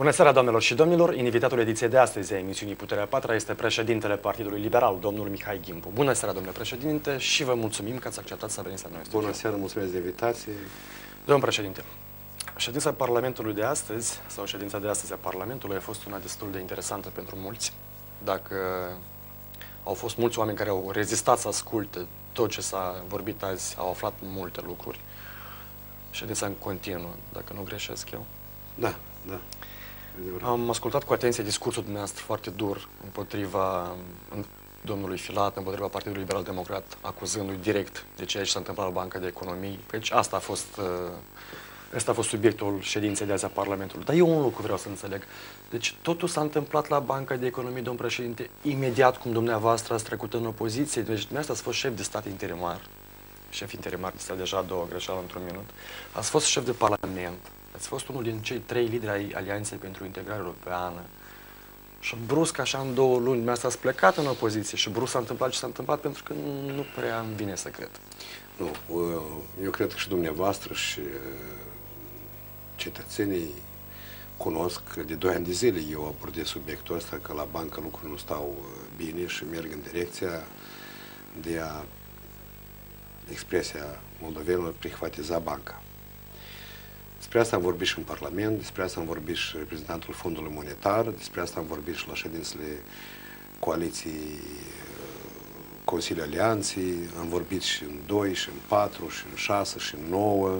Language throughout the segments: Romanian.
Bună seara, doamnelor și domnilor! Invitatul ediției de astăzi a emisiunii Puterea Patra este președintele Partidului Liberal, domnul Mihai Gimbu. Bună seara, domnule președinte, și vă mulțumim că ați acceptat să veniți la noi. Bună seara, mulțumesc de invitație. Domnul președinte, ședința Parlamentului de astăzi, sau ședința de astăzi a Parlamentului, a fost una destul de interesantă pentru mulți. Dacă au fost mulți oameni care au rezistat să asculte tot ce s-a vorbit azi, au aflat multe lucruri. Ședința în continuă, dacă nu greșesc eu. Da, da. Am ascultat cu atenție discursul dumneavoastră foarte dur împotriva domnului Filat, împotriva Partidului Liberal Democrat, acuzându-i direct de ceea ce s-a întâmplat la Banca de Economie. Deci asta a fost subiectul ședinței de azi a Parlamentului. Dar eu un lucru vreau să înțeleg. Deci totul s-a întâmplat la Banca de Economie, domn președinte, imediat cum dumneavoastră ați trecut în opoziție. Deci dumneavoastră ați fost șef de stat interimar. Șef interimar, este deja două greșeală într-un minut. Ați fost șef de Parlament. Ați fost unul din cei 3 lideri ai Alianței pentru Integrare Europeană. Și brusc, așa, în 2 luni, dumneavoastră ați plecat în opoziție și brusc s-a întâmplat ce s-a întâmplat, pentru că nu prea îmi vine să cred. Nu, eu cred că și dumneavoastră și cetățenii cunosc de 2 ani de zile eu abordez subiectul ăsta, că la bancă lucrurile nu stau bine și merg în direcția de a, expresia moldovenilor, prihvatiza banca. Despre asta am vorbit și în Parlament, despre asta am vorbit și reprezentantul Fondului Monetar, despre asta am vorbit și la ședințele coaliției Consiliul Alianței, am vorbit și în 2, și în 4, și în 6, și în 9.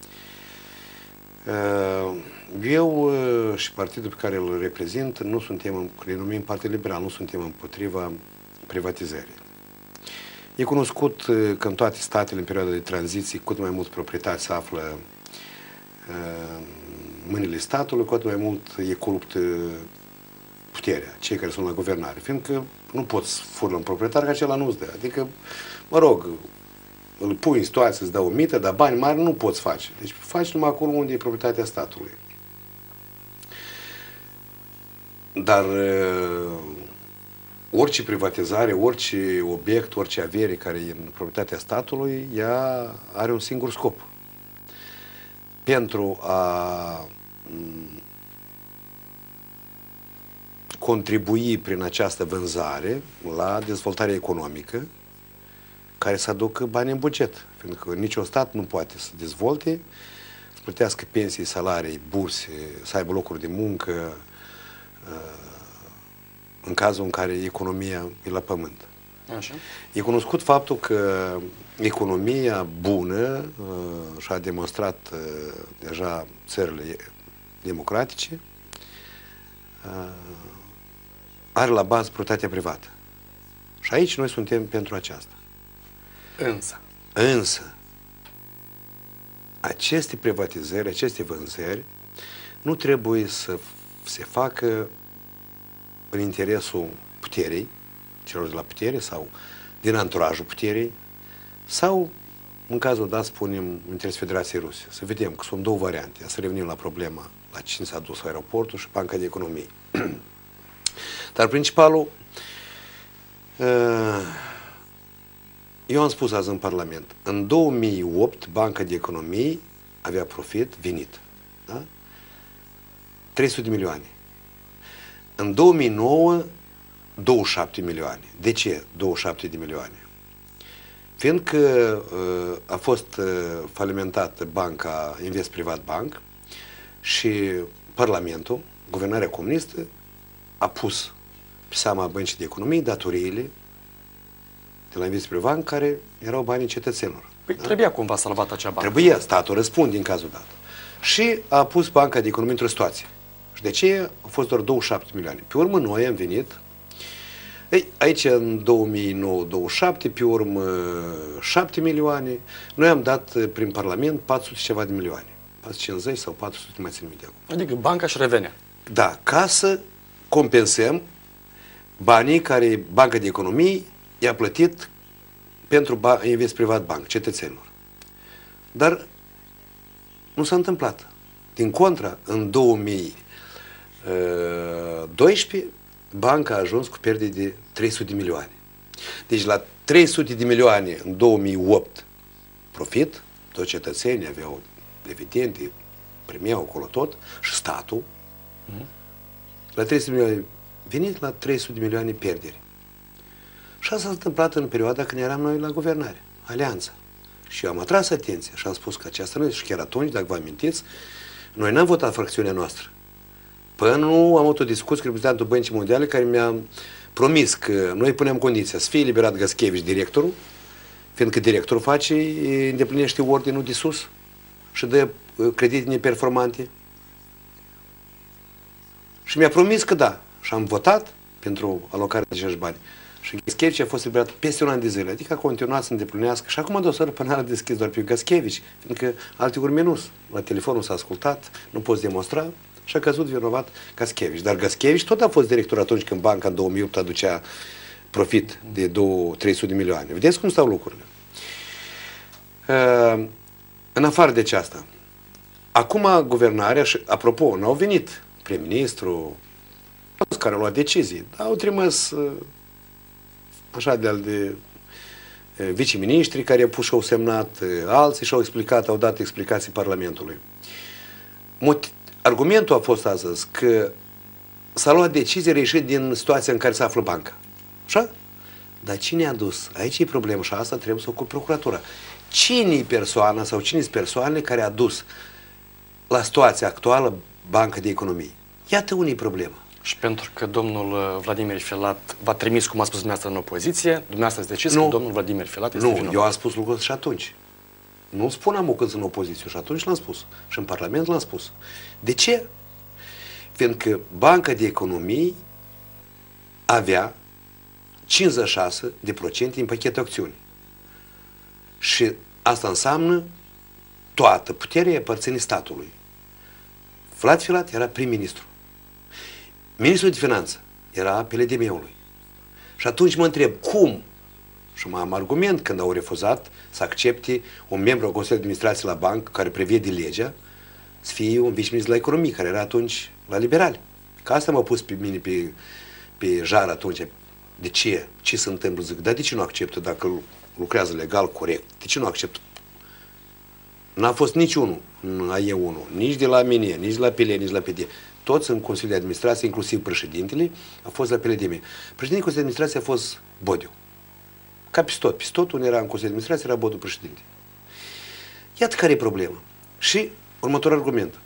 Eu și partidul pe care îl reprezint nu suntem, le numim Partid Liberal, nu suntem împotriva privatizării. E cunoscut că în toate statele, în perioada de tranziție, cât mai mulți proprietari se află mâinile statului, cu atât mai mult e corupt puterea, cei care sunt la guvernare, fiindcă nu poți furla un proprietar, că acela nu-ți dă. Adică, mă rog, îl pui în situație să-ți dă o mită, dar bani mari nu poți face. Deci faci numai acolo unde e proprietatea statului. Dar orice privatizare, orice obiect, orice avere care e în proprietatea statului, ea are un singur scop. Pentru a contribui prin această vânzare la dezvoltarea economică care să aducă bani în buget. Pentru că niciun stat nu poate să dezvolte, să plătească pensii, salarii, burse, să aibă locuri de muncă în cazul în care economia e la pământ. Așa. E cunoscut faptul că economia bună și-a demonstrat deja țările democratice are la bază proprietatea privată. Și aici noi suntem pentru aceasta. Însă, aceste privatizări, aceste vânzări nu trebuie să se facă în interesul puterii, celor de la putere sau din anturajul puterii, sau, în cazul dat, spunem, în interesul Federației Ruse. Să vedem că sunt 2 variante. Să revenim la problema la cine s-a dus aeroportul și Banca de Economie. Dar principalul, eu am spus azi în Parlament, în 2008 Banca de Economie avea profit venit. Da? 300 de milioane. În 2009, 27 milioane. De ce 27 de milioane? Fiindcă a fost falimentată banca Invest Privat Bank și Parlamentul, guvernarea comunistă, a pus pe seama Băncii de Economie datoriile de la Invest Privat Bank care erau banii cetățenilor. Păi da? Trebuia cumva salvat acea bancă. Trebuia, statul răspunde în cazul dat. Și a pus Banca de Economie într-o situație. Și de ce au fost doar 27 milioane? Pe urmă noi am venit. Ei, aici în 2009-27, pe urmă 7 milioane, noi am dat prin Parlament 400 ceva de milioane. 450 sau 400, nu mai țin minte acum. Adică banca își revenea. Da, ca să compensăm banii care Banca de Economie i-a plătit pentru Invest Privat Bank, cetățenilor. Dar nu s-a întâmplat. Din contra, în 2012, banca a ajuns cu pierderi de 300 de milioane. Deci la 300 de milioane în 2008 profit, toți cetățenii aveau dividende, primeau acolo tot și statul La 300 de milioane venit, la 300 de milioane pierderi. Și asta s-a întâmplat în perioada când eram noi la guvernare, alianța. Și eu am atras atenția și am spus că aceasta nu este. Și chiar atunci, dacă vă amintiți, noi n-am votat fracțiunea noastră. Până nu am avut o discuție cu reprezentantul Băncii Mondiale care mi-a promis că noi punem condiția să fie eliberat Găschevici, directorul, fiindcă directorul îndeplinește ordinul de sus și dă credite neperformante. Și mi-a promis că da. Și am votat pentru alocarea de acești bani. Și Găschevici a fost eliberat peste un an de zile. Adică a continuat să îndeplinească. Și acum dosarul penal a deschis doar pe Găschevici, fiindcă alte ori minus. La telefonul s-a ascultat, nu poți demonstra și a căzut vinovat Găschevici. Dar Găschevici tot a fost director atunci când banca în 2008 aducea profit de 200-300 de milioane. Vedeți cum stau lucrurile. În afară de aceasta, acum guvernarea, și apropo, n-au venit prim-ministru, care au luat decizii, dar au trimis așa de viceministri care au pus și au semnat, alții și au explicat, au dat explicații Parlamentului. Argumentul a fost astăzi că s-a luat decizie reieșit din situația în care se află banca. Așa? Dar cine a dus? Aici e problema și asta trebuie să o ocupe procuratura. Cine e persoana sau cine sunt persoanele care a dus la situația actuală Banca de Economie? Iată unde e problema. Și pentru că domnul Vladimir Filat v-a trimis, cum a spus dumneavoastră, în opoziție, dumneavoastră ați decis că domnul Vladimir Filat este vinovat. Eu am spus lucrul și atunci. Nu spuneam eu când sunt în opoziție și atunci l-am spus. Și în Parlament l-am spus. De ce? Fiindcă Banca de Economie avea 56% în pachetul acțiuni. Și asta înseamnă toată puterea aparține statului. Vlad Filat era prim-ministru. Ministrul de Finanțe era PLDM-ului. Și atunci mă întreb, cum? Și am argument când au refuzat să accepte un membru al Consiliului de Administrație la bancă care prevede legea să fie un viceministru la economie, care era atunci la liberali. Că asta m-a pus pe mine pe jar atunci. De ce? Ce se întâmplă? Zic, dar de ce nu acceptă dacă lucrează legal, corect? De ce nu acceptă? N-a fost niciunul în AE1, nici de la mine, nici de la PL, nici de la PD. Toți în Consiliul de Administrație, inclusiv președintele, a fost la PLDM. Președintele Consiliului de Administrație a fost Bodiu. Ca pistot. Pistotul unde era în Consiliul de Administrație era Bodiu președinte. Iată care e problema. Și următorul argument.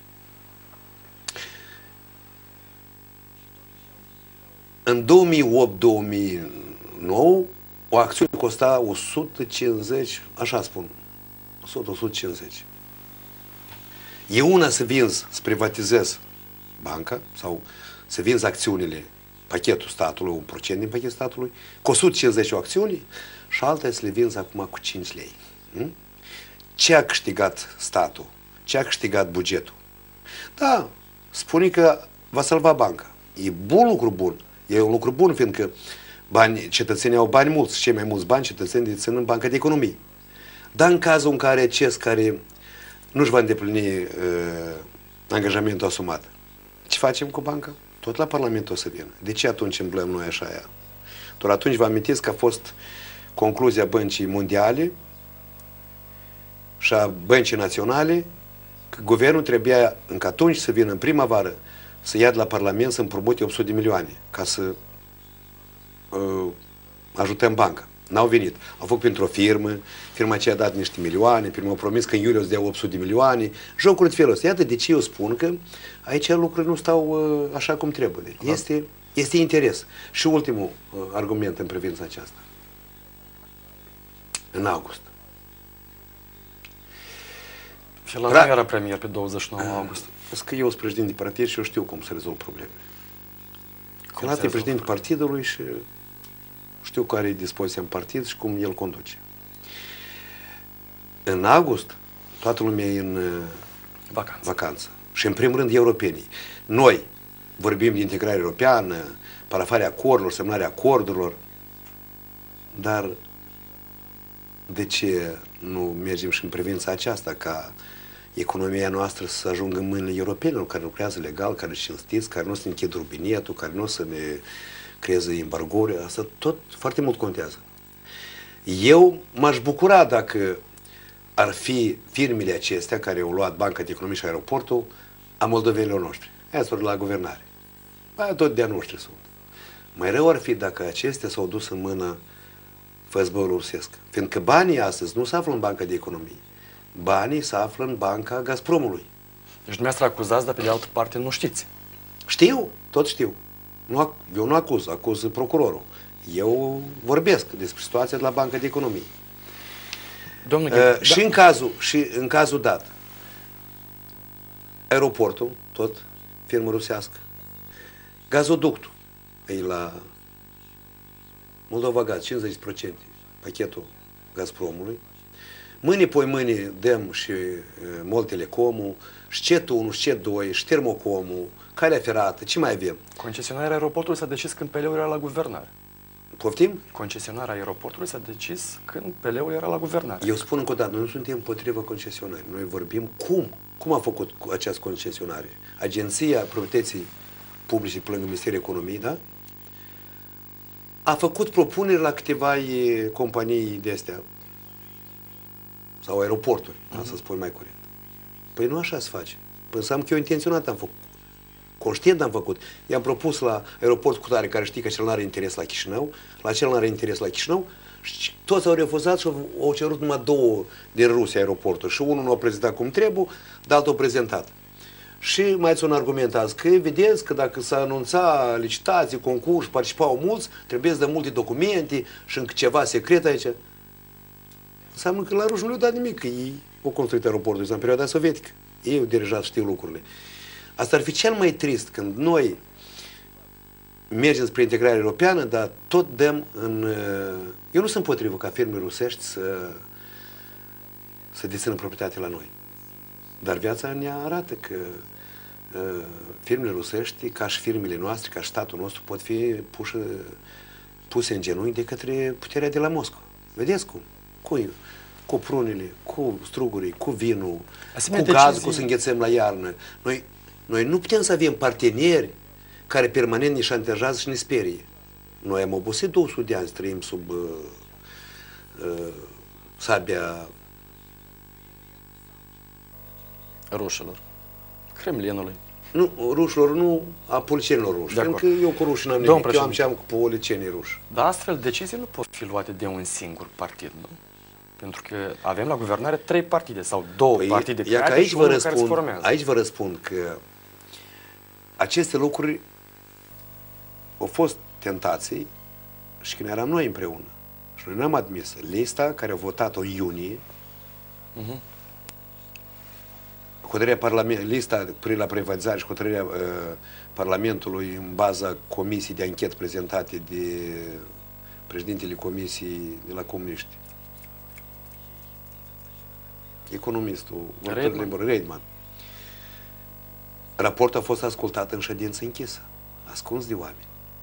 În 2008-2009 o acțiune costa 150, așa spun, 100-150. E una să vinzi, să privatizezi banca sau să vinzi acțiunile, pachetul statului, 1% din pachetul statului, cu 150 o acțiune și alta să le vinzi acum cu 5 lei. Ce a câștigat statul? Ce a câștigat bugetul? Da, spune că va salva banca. E bun lucru bun. E un lucru bun, fiindcă cetățenii au bani mulți, cei mai mulți bani cetățenii dețin în Banca de Economie. Dar în cazul în care CES care nu-și va îndeplini angajamentul asumat, ce facem cu banca? Tot la Parlament o să vină. De ce atunci îmblăm noi așa ea? Doar atunci vă amintiți că a fost concluzia Băncii Mondiale și a Băncii Naționale că guvernul trebuia încă atunci să vină în primăvară să ia de la Parlament să împrumute 800 de milioane ca să ajutăm banca. N-au venit. Au făcut pentru o firmă, firma aceea a dat niște milioane, firma a promis că în iulie o să dea 800 de milioane, jocuri de felul ăsta. Iată de ce eu spun că aici lucrurile nu stau așa cum trebuie. Este interes. Și ultimul argument în privința aceasta. În august. Filat nu era premier pe 29 august. Că eu sunt președinte de partid și eu știu cum să rezolv problemele. Filat e președinte partidului și știu care e dispoziția în partid și cum el conduce. În august, toată lumea e în vacanță. Și în primul rând europenii. Noi vorbim de integrare europeană, parafarea acordurilor, semnarea acordurilor, dar de ce nu mergem și în privința aceasta ca economia noastră să ajungă în mâinile europenilor care lucrează legal, care cinstiți, care nu se închid rubinetul, care nu să ne creeze embargouri, asta tot foarte mult contează. Eu m-aș bucura dacă ar fi firmele acestea care au luat Banca de Economie și Aeroportul a moldovenilor noștri. aia sunt la guvernare. Aia tot de-a noștri sunt. Mai rău ar fi dacă acestea s-au dus în mână FSB-ul rusesc. Fiindcă banii astăzi nu se află în Banca de Economie. Banii se află în Banca Gazpromului. Deci dumneavoastră acuzați, dar pe de altă parte nu știți. Știu, tot știu. Eu nu acuz procurorul. Eu vorbesc despre situația de la Banca de Economie. Domnule, și în cazul dat, aeroportul, tot firmă rusească, gazoductul, e la Moldova Gaz, 50% pachetul Gazpromului. Mâine, poi mâine dăm și Moltelecomul, și CET1, și CET2, și Termocomul, calea ferată, ce mai avem? Concesionarea aeroportului s-a decis când PL-ul era la guvernare. Poftim? Concesionarea aeroportului s-a decis când PL-ul era la guvernare. Eu spun încă o dată, noi nu suntem împotriva concesionării. Noi vorbim cum a făcut această concesionare. Agenția Proprietății Publice pe lângă Ministerul Economiei, da? A făcut propuneri la câteva companii de astea sau aeroporturi, să spun mai corect. Păi nu așa se face. Păi înseamnă că eu intenționat am făcut. Conștient am făcut. I-am propus la aeroport cu tare, care știi că cel nu are interes la Chișinău, la cel nu are interes la Chișinău, și toți au refuzat și au cerut numai două din Rusia aeroporturi. Și unul nu a prezentat cum trebuie, dar altul a prezentat. Și mai este un argument azi, că vedeți că dacă s-a anunțat licitații, concurs, participau mulți, trebuie să dă multe documente și încă ceva secret aici. Înseamnă că la ruși nu le-au dat nimic, că ei au construit aeroportul în perioada sovietică. Ei au dirijat, știu lucrurile. Asta ar fi cel mai trist când noi mergem spre integrare europeană, dar tot dăm în... Eu nu sunt împotrivă ca firme rusești să dețină proprietate la noi. Dar viața ne arată că firmele rusești, ca și firmele noastre, ca și statul nostru, pot fi puse în genunchi de către puterea de la Moscova. Vedeți cum? Cu prunele, cu strugurii, cu vinul, cu gazul, cu să înghețăm la iarnă. Noi nu putem să avem parteneri care permanent ne șantajează și ne sperie. Noi am obosit 200 de ani să trăim sub sabia rușilor, Kremlinului. Nu, rușilor nu, a policienilor ruși. Pentru că eu cu rușii n-am nimic, eu am ce am cu policienii ruși. Dar astfel decizii nu pot fi luate de un singur partid, nu? Pentru că avem la guvernare 3 partide sau 2 partide create și unul care se formează. Aici vă răspund că aceste lucruri au fost tentații și când eram noi împreună. Și noi n-am admis lista care a votat-o în iunie, lista la privatizare și hotărârea Parlamentului în baza comisiei de anchetă prezentate de președintele comisiei de la comuniști. Economistul Reitman. Raportul a fost ascultat în ședință închisă, ascuns de oameni.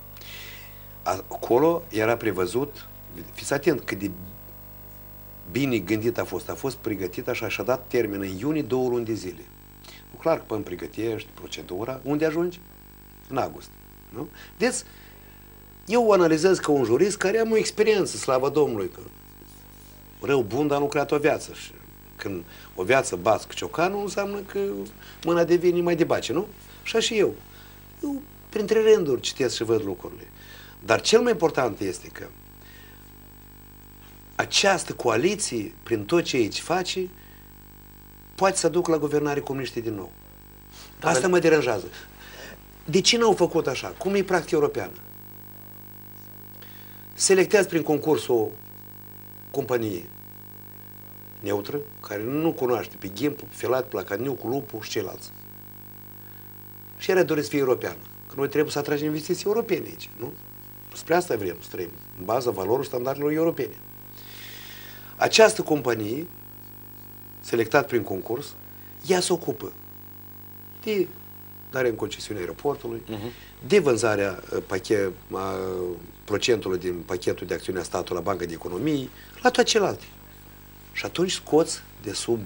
Acolo era prevăzut, fiți atent cât de bine gândit a fost pregătit așa și a dat termen în iunie 2 luni de zile. Clar că până pregătești procedura, unde ajungi? În august. Nu? Deci, eu o analizez ca un jurist care am o experiență, slavă Domnului, că rău bun, dar am lucrat o viață. Și când o viață bați cu ciocanul, înseamnă că mâna devine mai de bace, nu? Așa și eu. Eu, printre rânduri, citesc și văd lucrurile. Dar cel mai important este că această coaliție, prin tot ce aici face, poate să ducă la guvernare comuniștii din nou. Asta mă deranjează. De ce n-au făcut așa? Cum e practica europeană? Selectează prin concurs o companie neutră, care nu cunoaște pe Ghimpu, pe Filat, pe Lacaniu, cu Lupu și ceilalți. Și era doresc să fie europeană. Că noi trebuie să atragem investiții europene aici, nu? Spre asta vrem să trăim, în baza valorilor standardelor europene. Această companie, selectat prin concurs, ea se ocupă de darea în concesiune aeroportului, de vânzarea procentului din pachetul de acțiune a statului la Banca de Economie, la toate celelalte. Și atunci scoți de sub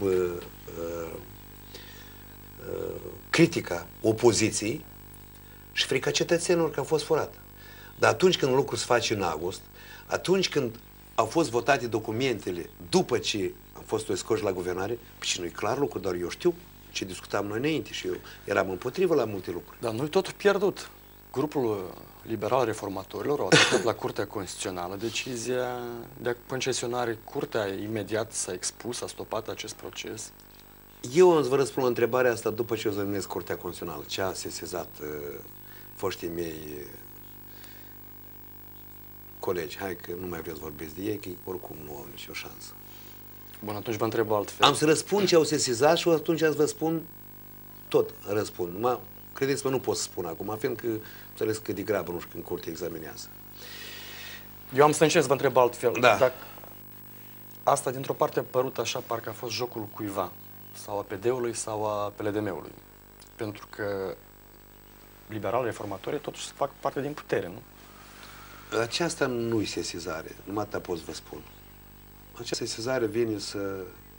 critica opoziției și frica cetățenilor că a fost furat. Dar atunci când lucrul se face în august, atunci când au fost votate documentele după ce am fost scoși la guvernare, păi și nu-i clar lucru, dar eu știu, ce discutam noi înainte și eu eram împotrivă la multe lucruri. Dar noi totul pierdut. Grupul liberal reformatorilor au atacat la Curtea Constituțională decizia de a concesionare. Curtea imediat s-a expus, a stopat acest proces. Eu am să vă răspund la întrebarea asta după ce o să numesc Curtea Constituțională. Ce a sesizat foștii mei colegi. Hai că nu mai vreau să vorbesc de ei, că oricum nu au nicio șansă. Bun, atunci vă întreb altfel. Am să răspund ce au sesizat și atunci să vă spun tot răspund. Credeți-mă, nu pot să spun acum, fiindcă înțeles că de grabă nu știu când curtea examinează. Eu am să încerc să vă întreb altfel. Da. Dacă asta dintr-o parte a părut așa, parcă a fost jocul cuiva, sau a PD-ului sau a PLDM-ului. Pentru că liberalii reformatorii totuși fac parte din putere, nu? Aceasta nu-i sesizare, numai atâta pot să vă spun. Această sesizare vine să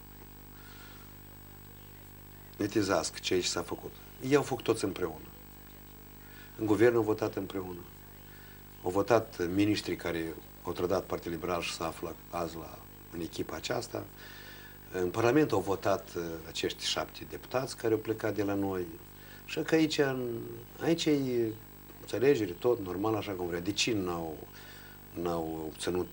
netizească ceea ce s-a făcut. Ei au făcut toți împreună. În guvern au votat împreună. Au votat miniștrii care au trădat Partidul Liberal și se află azi în echipa aceasta. În Parlament au votat acești 7 deputați care au plecat de la noi. Și că aici e înțelegere, tot normal, așa cum vrea. De ce n-au obținut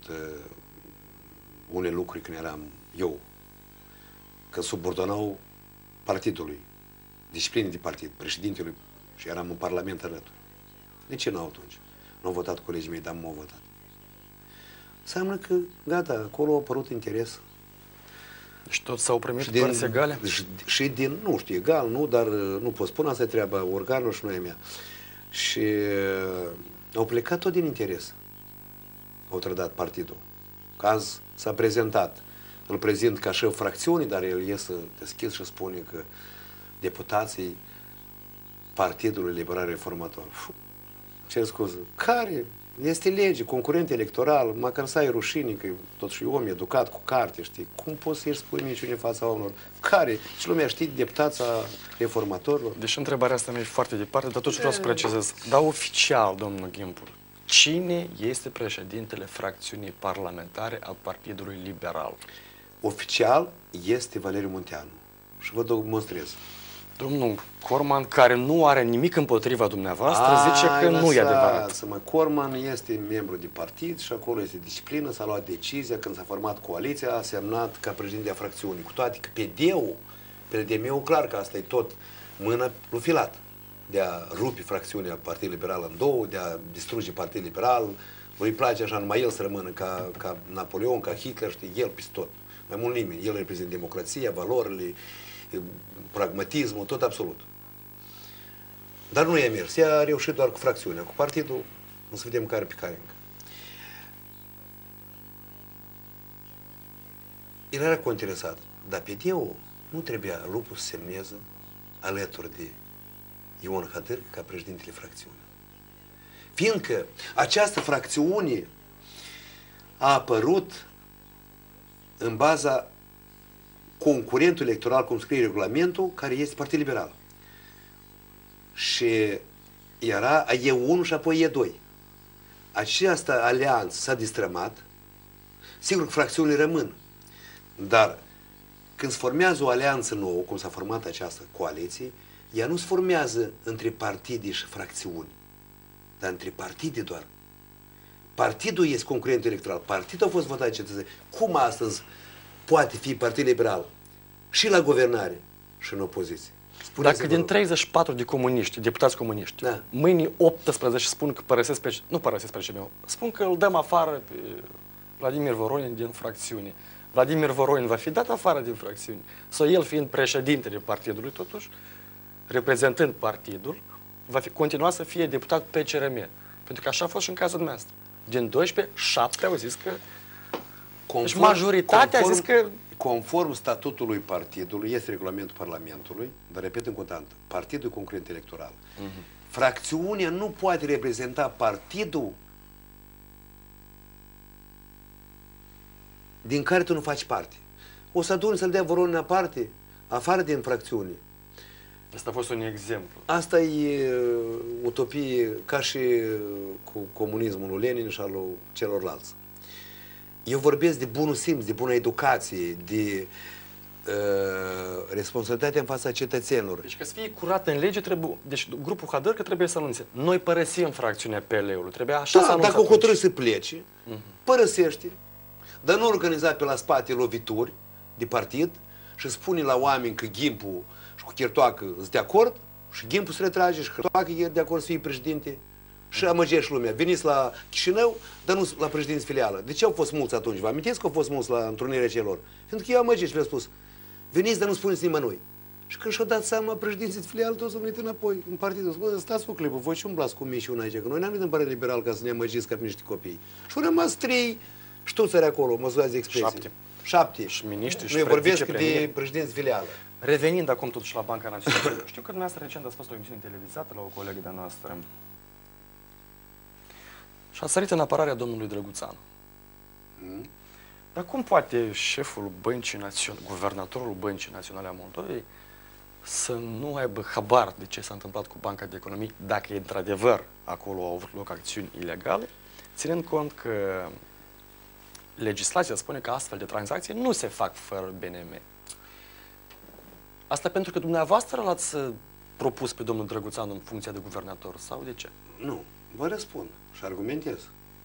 unele lucruri când eram eu? Că subordonau partidului, disciplinii de partid, președintelui, și eram în Parlament alături. De ce nu atunci? Nu au votat colegii mei, dar nu au votat. Înseamnă că, gata, acolo a apărut interes. Și toți s-au primit părți egale? Și din, nu știu, egal, nu, dar nu pot spune, asta e treaba organului și nu e mea. Și au plecat tot din interes. Au trădat partidul. Caz s-a prezentat. Îl prezint ca șef fracțiunii, dar el iese deschis și spune că deputații Partidului Liberal Reformator. Ce scuze? Care? Este lege, concurent electoral, măcar să ai rușine, că totuși om educat cu carte, știi? Cum poți să-i spui niciun în fața oamenilor? Care? Și lumea știe deputața reformatorilor? Deși întrebarea asta merge foarte departe, dar totuși vreau să precizez. Dar oficial, domnul Ghimpul, cine este președintele fracțiunii parlamentare al Partidului Liberal? Oficial este Valeriu Munteanu. Și vă demonstrez. Domnul Corman, care nu are nimic împotriva dumneavoastră, zice că nu e adevărat. Corman este membru de partid și acolo este disciplină, s-a luat decizia când s-a format coaliția, a semnat ca președinte a fracțiunii. Cu toate că PLDM-ul, clar că asta e tot mână lui Filat, de a rupe fracțiunea Partidului Liberal în două, de a distruge Partidul Liberal. Lui place așa, numai el să rămână ca Napoleon, ca Hitler, știi, el peste tot. Mai mult nimeni. El reprezintă democrația, valorile, pragmatismul, tot absolut. Dar nu i-a mers. Ea a reușit doar cu fracțiunea. Cu partidul, o să vedem care pe care încă. El era cointeresat. Dar PD-ul nu trebuia lupul să semneze alături de Ion Hadârcă ca președintele fracțiunii. Fiindcă această fracțiune a apărut în baza concurentul electoral, cum scrie regulamentul, care este Partidul Liberal. Și era E1 și apoi E2. Această alianță s-a distrămat. Sigur că fracțiunile rămân. Dar când se formează o alianță nouă, cum s-a format această coaliție, ea nu se formează între partide și fracțiuni, dar între partide doar. Partidul este concurentul electoral. Partidul a fost votat de cetățeni. Cum astăzi poate fi Partidul Liberal și la guvernare și în opoziție? Dacă din 34 de comuniști, deputați comuniști, da, mâine 18 spun că părăsesc pe... Nu părăsesc pe CMU, spun că îl dăm afară pe Vladimir Voronin din fracțiune. Vladimir Voronin va fi dat afară din fracțiune. Sau el fiind președintele partidului, totuși, reprezentând partidul, va continua să fie deputat pe CRM. Pentru că așa a fost și în cazul dumneavoastră. Din 12, 7 au zis că... Deci majoritatea a zis că... Conform statutului partidului, este regulamentul Parlamentului, dar repet încă o dată, partidul e concurent electoral. Fracțiunea nu poate reprezenta partidul din care tu nu faci parte. O să aduni să-l dea Voronin la parte, afară din fracțiune. Asta a fost un exemplu. Asta e utopie ca și cu comunismul lui Lenin și al lui celorlalți. Eu vorbesc de bunul simț, de bună educație, de responsabilitatea în fața cetățenilor. Deci ca să fie curat în lege, trebuie, deci grupul Hădărcă trebuie să anunțe. Noi părăsim fracțiunea PL-ului. Trebuie așa să anunțe. Dacă o hotărâi să plece, părăsește, dar nu organiza pe la spate lovituri de partid și spune la oameni că Ghimpul și cu Chertoacă sunt de acord și Ghimpul se retrage și Chertoacă e de acord să fie președinte și amăgești lumea. Veniți la Chișinău, dar nu la președinți filială. De ce au fost mulți atunci? Vă amintiți că au fost mulți la întrunirea celor? Pentru că eu amăgești, le-am spus. Veniți, dar nu spuneți nimănui. Și când și-au dat seama președinții de filială, toți au venit înapoi în partidul. Bă, stați cu clipul, voi și umblați cu mii și una aici, că noi n-am venit în Partidul Liberal ca să ne amăgiți ca pe niște copii. Și au rămas 3 ștuțări acolo, mă scuzați de expresie. 7. Și miniștri și noi vorbesc de președinți de filială. Revenind acum totuși la Banca Națională, știu că dumneavoastră recent ați fost o emisiune televizată la o colegă de-a noastră și a sărit în apărarea domnului Drăguțanu. Dar cum poate șeful Băncii Naționale, guvernatorul Băncii Naționale a Moldovei să nu aibă habar de ce s-a întâmplat cu Banca de Economie, dacă e într-adevăr acolo au avut loc acțiuni ilegale, ținând cont că legislația spune că astfel de tranzacții nu se fac fără BNM. Asta pentru că dumneavoastră l-ați propus pe domnul Drăguțanu în funcția de guvernator, sau de ce? Nu, vă răspund și argumentez.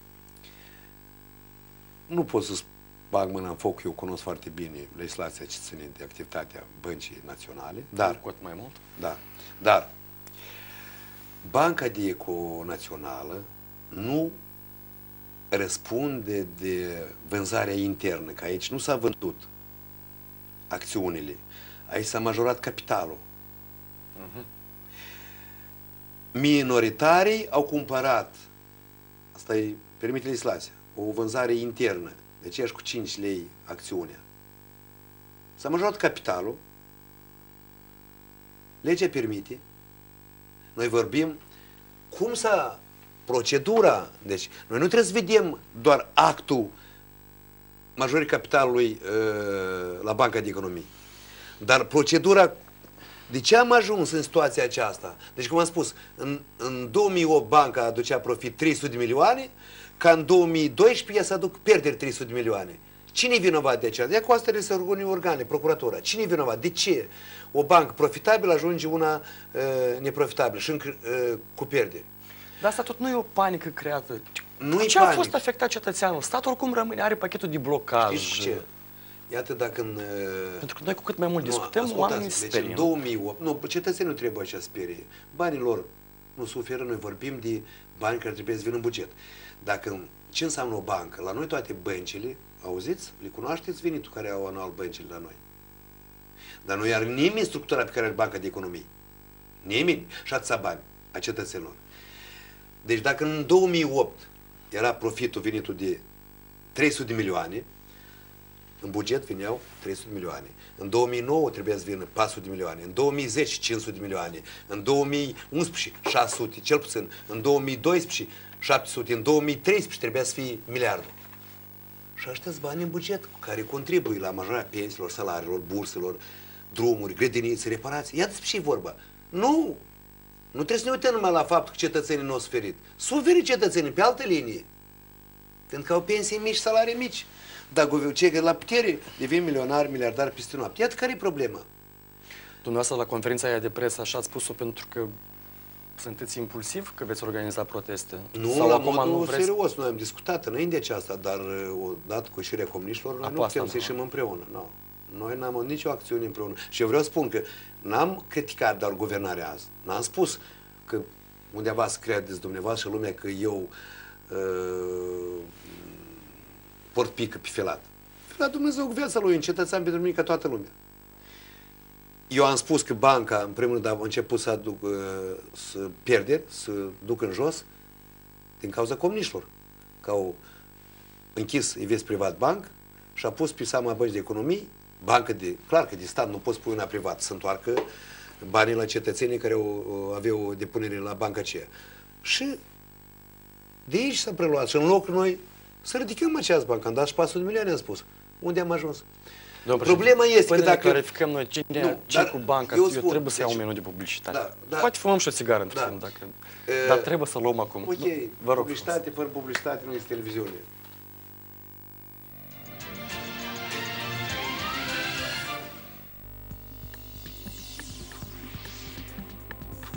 Nu pot să bag mâna în foc, eu cunosc foarte bine legislația ce ține de activitatea Băncii Naționale, dar... Cu mai mult? Da, dar Banca de Eco Națională nu răspunde de vânzarea internă, că aici nu s-a vândut acțiunile, aici s-a majorat capitalul. Minoritarii au cumpărat, asta îi permite legislația, o vânzare internă, de aceeași cu 5 lei acțiunea. S-a majorat capitalul, legea permite, noi vorbim cum să procedura, deci noi nu trebuie să vedem doar actul majorării capitalului la Banca de Economie, dar procedura. De ce am ajuns în situația aceasta? Deci, cum am spus, în 2008 banca aducea profit 300 de milioane, ca în 2012 ea să aduc pierderi 300 de milioane. Cine e vinovat de aceasta? Ea cu asta să urgune organe, procuratura. Cine e vinovat? De ce o bancă profitabilă ajunge una neprofitabilă și cu pierderi? Dar asta tot nu e o panică creată. Nu ce a fost afectat cetățeanul? Statul oricum rămâne, are pachetul de blocaj. Știți ce? Iată dacă în... Pentru că noi cu cât mai mult discutăm, oamenii se sperie. Deci în 2008, nu, cetățenii nu trebuie așa sperie. Banii lor nu suferă, noi vorbim de bani care trebuie să vină în buget. Dacă, ce înseamnă o bancă? La noi toate băncile, auziți, le cunoașteți venitul care au anual băncile la noi. Dar nu are nimeni structura pe care are Banca de Economie. Nimeni și atâția bani a cetățenilor. Deci dacă în 2008 era profitul, venitul de 300 de milioane, în buget vineau 300 de milioane. În 2009 trebuia să vină 400 de milioane. În 2010 500 de milioane. În 2011 600, cel puțin. În 2012 700. În 2013 trebuia să fie miliardul. Și ăștia bani în buget care contribuie la majorarea pensiilor, salariilor, burselor, drumuri, grădinițe, reparații. Iată ce e vorba. Nu! Nu trebuie să ne uităm numai la faptul că cetățenii nu au suferit. Suferit cetățenii pe altă linie. Pentru că au pensii mici, salarii mici. Dar cei la putere devin milionari, miliardari peste noapte. Iată care e problema. Dumneavoastră, la conferința aia de presă, așa ați spus-o pentru că sunteți impulsiv, că veți organiza proteste? Nu, sau la acum modul nu vreți? serios. Noi am discutat înainte de aceasta, dar odată cu ieșirea comuniștilor, noi nu putem să ieșim împreună. No. Noi n-am avut nicio acțiune împreună. Și eu vreau să spun că n-am criticat doar guvernarea azi. N-am spus că undeva să credeți dumneavoastră și lumea că eu port pică pe Filat. Filat Dumnezeu cu viața lui, un cetățean pentru mine ca toată lumea. Eu am spus că banca, în primul rând, a început să pierderi, să ducă în jos, din cauza comuniștilor. Că au închis Invest Privat Bank și a pus pe seama Băncii de Economie, bancă de, clar că de stat nu poți pune una privat, să întoarcă banii la cetățenii care aveau o depunere la banca aceea. Și de aici s-a preluat. Și în loc noi să ridicăm această bancă. Am dat și 400 de milioane, am spus. Unde am ajuns? Problema este că dacă clarificăm noi ce cu banca, eu trebuie să iau un minut de publicitate. Poate fumăm și o țigară între timp, dar trebuie să luăm acum. Ok, publicitate fără publicitate nu este televiziune.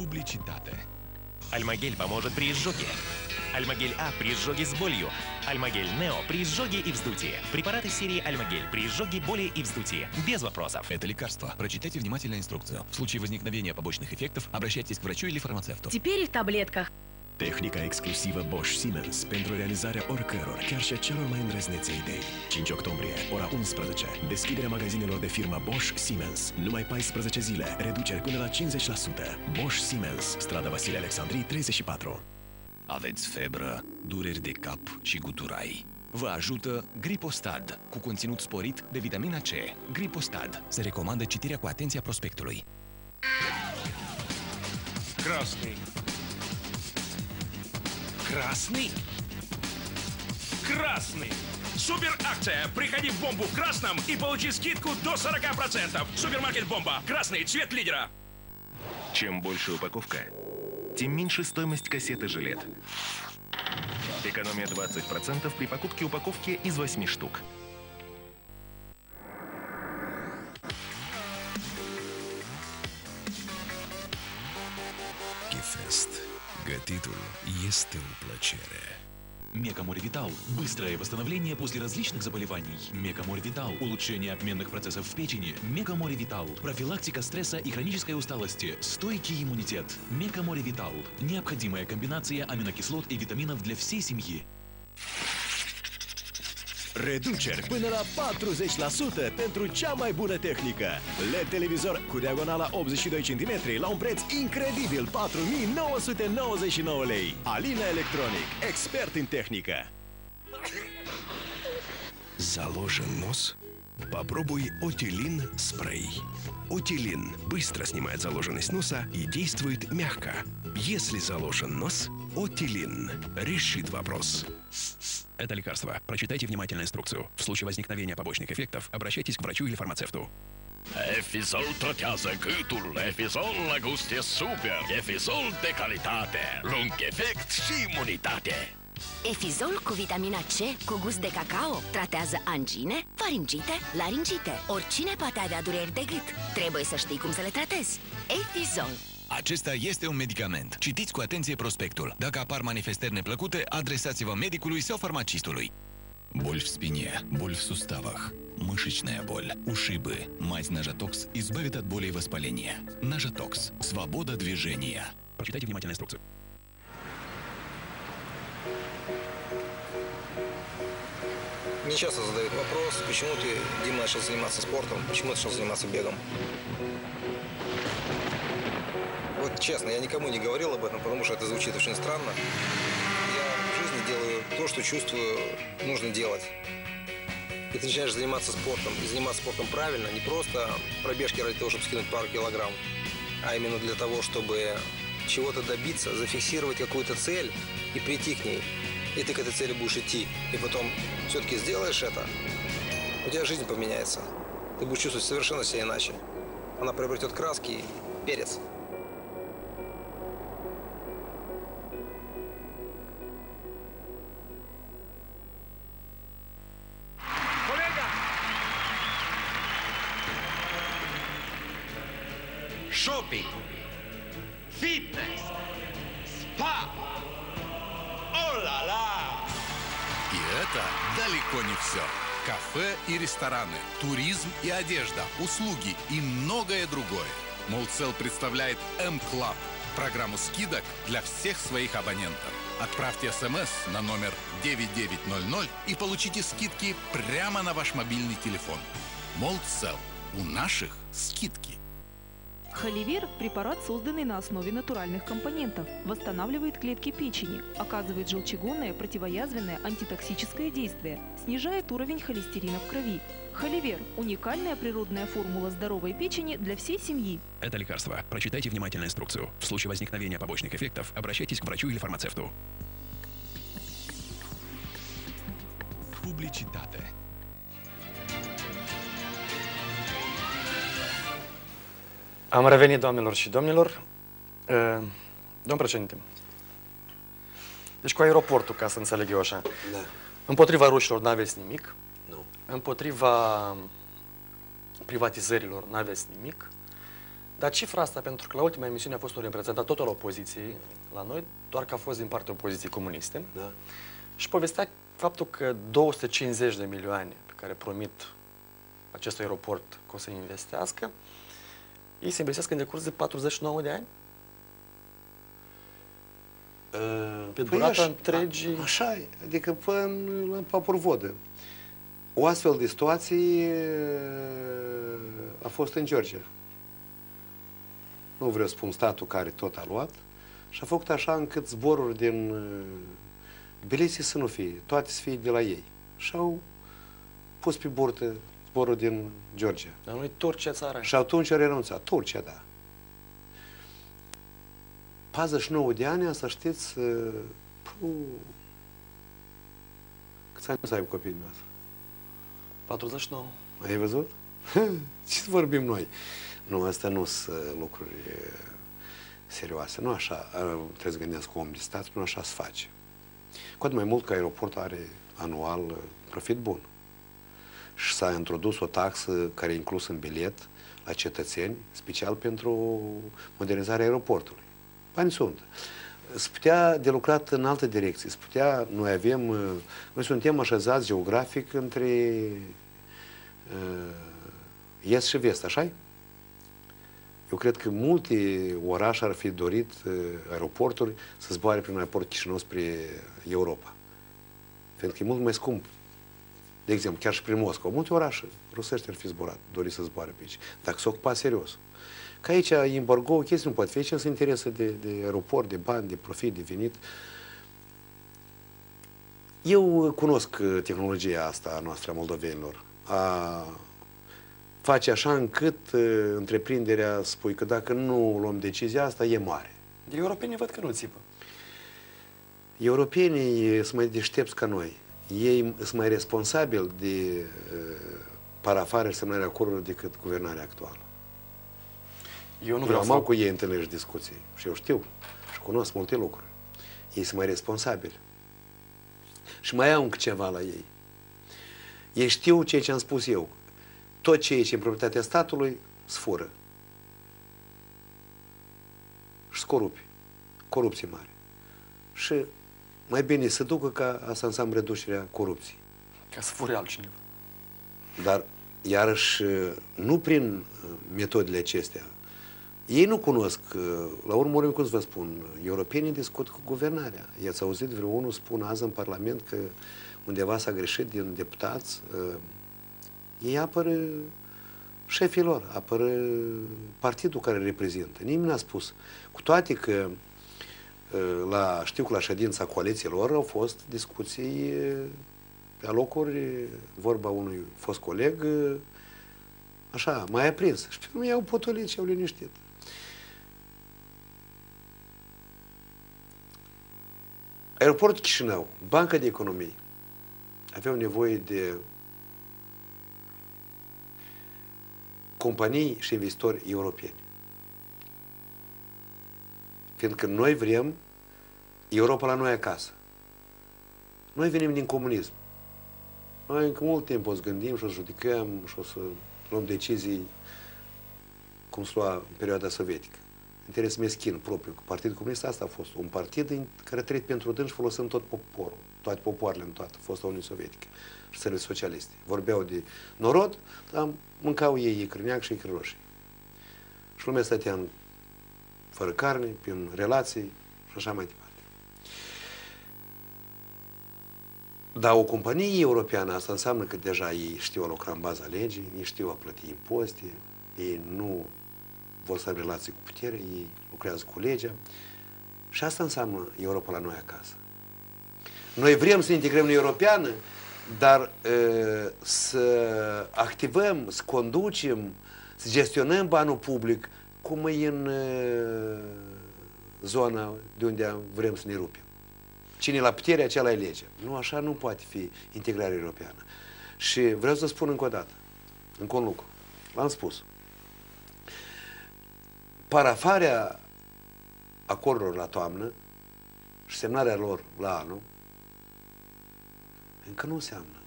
Publicitate. Альмагель поможет при изжоге. Альмагель А при изжоге с болью. Альмагель Нео при изжоге и вздутии. Препараты серии Альмагель при изжоге, боли и вздутии. Без вопросов. Это лекарство. Прочитайте внимательно инструкцию. В случае возникновения побочных эффектов обращайтесь к врачу или фармацевту. Теперь и в таблетках. Tehnica exclusivă Bosch Siemens pentru realizarea oricăror, chiar și a celor mai îndrăznețe idei. 5 octombrie, ora 11. Deschiderea magazinelor de firma Bosch Siemens. Numai 14 zile. Reduceri până la 50%. Bosch Siemens. Strada Vasile Alexandrii 34. Aveți febră, dureri de cap și guturai. Vă ajută Gripostad, cu conținut sporit de vitamina C. Gripostad. Se recomandă citirea cu atenția prospectului. Красный. Красный? Красный! Супер акция! Приходи в Бомбу в красном и получи скидку до 40%. Супермаркет Бомба. Красный цвет лидера. Чем больше упаковка, тем меньше стоимость кассеты «Жилет». Экономия 20% при покупке упаковки из 8 штук. Gifest. Gătitul este o plăcere. Мекаморевитал – быстрое восстановление после различных заболеваний. Мекаморевитал – улучшение обменных процессов в печени. Мекаморевитал – профилактика стресса и хронической усталости. Стойкий иммунитет. Мекаморевитал – необходимая комбинация аминокислот и витаминов для всей семьи. Reduceri până la 40% pentru cea mai bună tehnică. LED televizor cu diagonala 82 cm la un preț incredibil, 4.999 lei. Alina Electronic, expert în tehnică. Заложен нос? Попробуй Отилин спрей. Отилин быстро снимает заложенность носа и действует мягко. Если заложен нос, Отилин решит вопрос. Это лекарство. Прочитайте внимательно инструкцию. В случае возникновения побочных эффектов обращайтесь к врачу или фармацевту. Efisol tratează gâtul, Efisol la gust e super, Efisol de calitate, lung efect și imunitate. Efizol cu vitamina C, cu gust de cacao, tratează angine, faringite, laringite. Oricine poate avea dureri de gât. Trebuie să știi cum să le tratezi. Efizol. Acesta este un medicament. Citiți cu atenție prospectul. Dacă apar manifestări neplăcute, adresați-vă medicului sau farmacistului. Боль в спине, боль в суставах, мышечная боль, ушибы. Мазь Нажатокс избавит от боли и воспаления. Нажатокс. Свобода движения. Прочитайте внимательно инструкцию. Мне часто задают вопрос, почему ты, Дима, начал заниматься спортом, почему ты начал заниматься бегом. Вот честно, я никому не говорил об этом, потому что это звучит очень странно. Я в жизни делаю то, что чувствую, нужно делать. И ты начинаешь заниматься спортом, и заниматься спортом правильно, не просто пробежки ради того, чтобы скинуть пару килограмм, а именно для того, чтобы чего-то добиться, зафиксировать какую-то цель и прийти к ней. И ты к этой цели будешь идти, и потом все-таки сделаешь это, у тебя жизнь поменяется. Ты будешь чувствовать совершенно себя иначе. Она приобретет краски и перец. Коллега! Шопинг, фитнес, спа. О-ла-ла! И это далеко не все. Кафе и рестораны, туризм и одежда, услуги и многое другое. Молдсел представляет M-Club, программу скидок для всех своих абонентов. Отправьте СМС на номер 9900 и получите скидки прямо на ваш мобильный телефон. Молдсел. У наших скидки. Холивир – препарат, созданный на основе натуральных компонентов, восстанавливает клетки печени, оказывает желчегонное, противоязвенное, антитоксическое действие, снижает уровень холестерина в крови. Холивир – уникальная природная формула здоровой печени для всей семьи. Это лекарство. Прочитайте внимательно инструкцию. В случае возникновения побочных эффектов обращайтесь к врачу или фармацевту. Publicitate. Am revenit, doamnelor și domnilor. Domn președinte, deci cu aeroportul, ca să înțeleg eu așa, Da. împotriva rușilor n-aveți nimic, Nu. împotriva privatizărilor n-aveți nimic, Dar cifra asta, pentru că la ultima emisiune a fost un reprezentant tot al opoziției la noi, doar că a fost din partea opoziției comuniste, da. Și povestea faptul că 250 de milioane pe care promit acest aeroport că o să investească, ei se investească în decurs de 49 de ani? Pe durata întregii... Așa e, adică până la Papurvodă. O astfel de situație a fost în Georgia. Nu vreau să spun statul care tot a luat. Și a făcut așa încât zboruri din Tbilisi să nu fie, toate să fie de la ei. Și au pus pe burtă zborul din Georgia. Dar nu-i Turcia țara. Și atunci a renunțat. Turcia, da. 49 de ani, să știți, câți ani să aibă copiii dumneavoastră? 49. Ai văzut? Ce să vorbim noi? Nu, astea nu sunt lucruri serioase. Nu așa trebuie să gândesc cu om de stat, nu așa se face. Cu atât mai mult că aeroportul are anual profit bun. Și s-a introdus o taxă care e inclusă în bilet la cetățeni, special pentru modernizarea aeroportului. Bani sunt. Se putea de lucrat în altă direcție. Se putea, noi suntem așezați geografic între est și vest, așa-i? Eu cred că multe orașe ar fi dorit aeroporturi să zboare prin aeroportul Chișinău spre Europa. Pentru că e mult mai scump. De exemplu, chiar și prin Moscova. Multe orașe rusești ar fi zburat, dori să zboare pe aici. Dacă s-o ocupa serios. Că aici embargo, o chestie nu poate fi. Aici se interesă de aeroport, de bani, de profit, de venit. Eu cunosc tehnologia asta a noastră, a moldovenilor. Face așa încât întreprinderea spui că dacă nu luăm decizia asta, e mare. Europenii văd că nu țipă. Europenii sunt mai deștepți ca noi. Ei sunt mai responsabili de parafarea și semnarea acordurilor decât guvernarea actuală. Eu nu vreau să... am cu ei întâlniri și discuții. Și eu știu și cunosc multe lucruri. Ei sunt mai responsabili. Și mai au încă ceva la ei. Ei știu ceea ce am spus eu. Tot ce e în proprietatea statului se fură. Și se corupi. Corupție mare. Și mai bine să ducă ca asta înseamnă reducerea corupției. Ca să fure altcineva. Dar, iarăși, nu prin metodele acestea. Ei nu cunosc, la urmă, cum să vă spun, europenii discută cu guvernarea. I-ați auzit vreunul spun azi în Parlament că undeva s-a greșit din deputați. Ei apără șefii lor, apără partidul care reprezintă. Nimeni n-a spus. Cu toate că știu că la ședința coalițiilor au fost discuții pe locuri, vorba unui fost coleg, așa, mai aprins. Și nu i-au potolit și au liniștit. Aeroportul Chișinău, Banca de Economie, aveau nevoie de companii și investitori europeni. Fiindcă noi vrem Europa la noi acasă. Noi venim din comunism. Noi încă mult timp o să gândim și o să judecăm și o să luăm decizii cum se lua în perioada sovietică. Interes meschin propriu. Partidul Comunist asta a fost un partid care a trăit pentru dâns și folosind tot poporul, toate popoarele în toată fosta Uniune Sovietică și țările socialiste. Vorbeau de norod, dar mâncau ei icrâneac și icră roșii. Și lumea stătea fără carne, prin relații și așa mai departe. Dar o companie europeană, asta înseamnă că deja ei știu a lucra în baza legii, ei știu a plăti impozite, ei nu vor să aibă relații cu putere, ei lucrează cu legea. Și asta înseamnă Europa la noi acasă. Noi vrem să integrăm în Europeană, dar să activăm, să conducem, să gestionăm banul public, cum e în zona de unde vrem să ne rupem. Cine la putere, acela e legea. Nu, așa nu poate fi integrarea europeană. Și vreau să spun încă o dată, încă un lucru. L-am spus. Parafarea acordurilor la toamnă și semnarea lor la anul încă nu înseamnă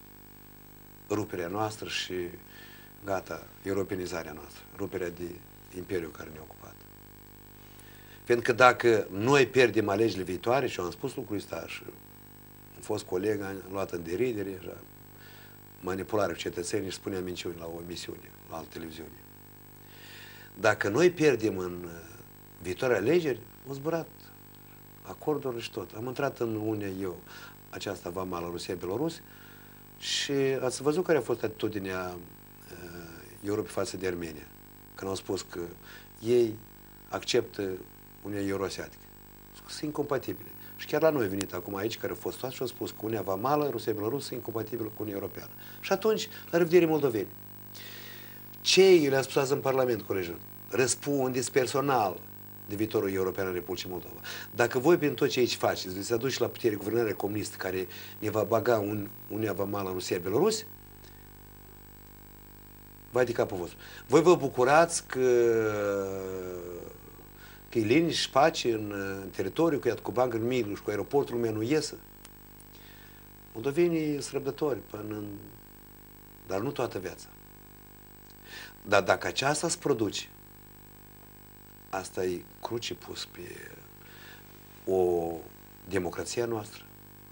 ruperea noastră și gata, europenizarea noastră, ruperea de imperiul care ne-a ocupat. Pentru că dacă noi pierdem alegerile viitoare, și eu am spus lucrul ăsta și am fost coleg, am luat în deridere, așa, manipulare cu cetățenii și spunea minciuni la o emisiune, la altă televiziune. Dacă noi pierdem în viitoare alegeri, au zburat acordurile și tot. Am intrat în Uniunea eu, aceasta vamală Rusia-Belarus, și ați văzut care a fost atitudinea Europei față de Armenia, când au spus că ei acceptă Uniunea Euroasiatică. Sunt incompatibile. Și chiar la noi a venit acum aici, care au fost toți și au spus că Uniunea Vamală, Rusia-Belarus sunt incompatibile cu Uniunea Europeană. Și atunci, la revedere moldoveni. Cei, le-am spus azi în Parlament, colegi, răspundeți personal de viitorul european în Republicii Moldova. Dacă voi, prin tot ce aici faceți, veți aduce la putere guvernarea comunistă care ne va baga Uniunea Vamală, Rusia-Belarus, vai de capul vostru. Voi vă bucurați că e liniște și pace în teritoriu, că iată cu Banca în Miglu și cu aeroportul lumea nu iesă. Moldovenii sunt răbdători, dar nu toată viața. Dar dacă aceasta se produce, asta e cruce pus pe o democrație noastră,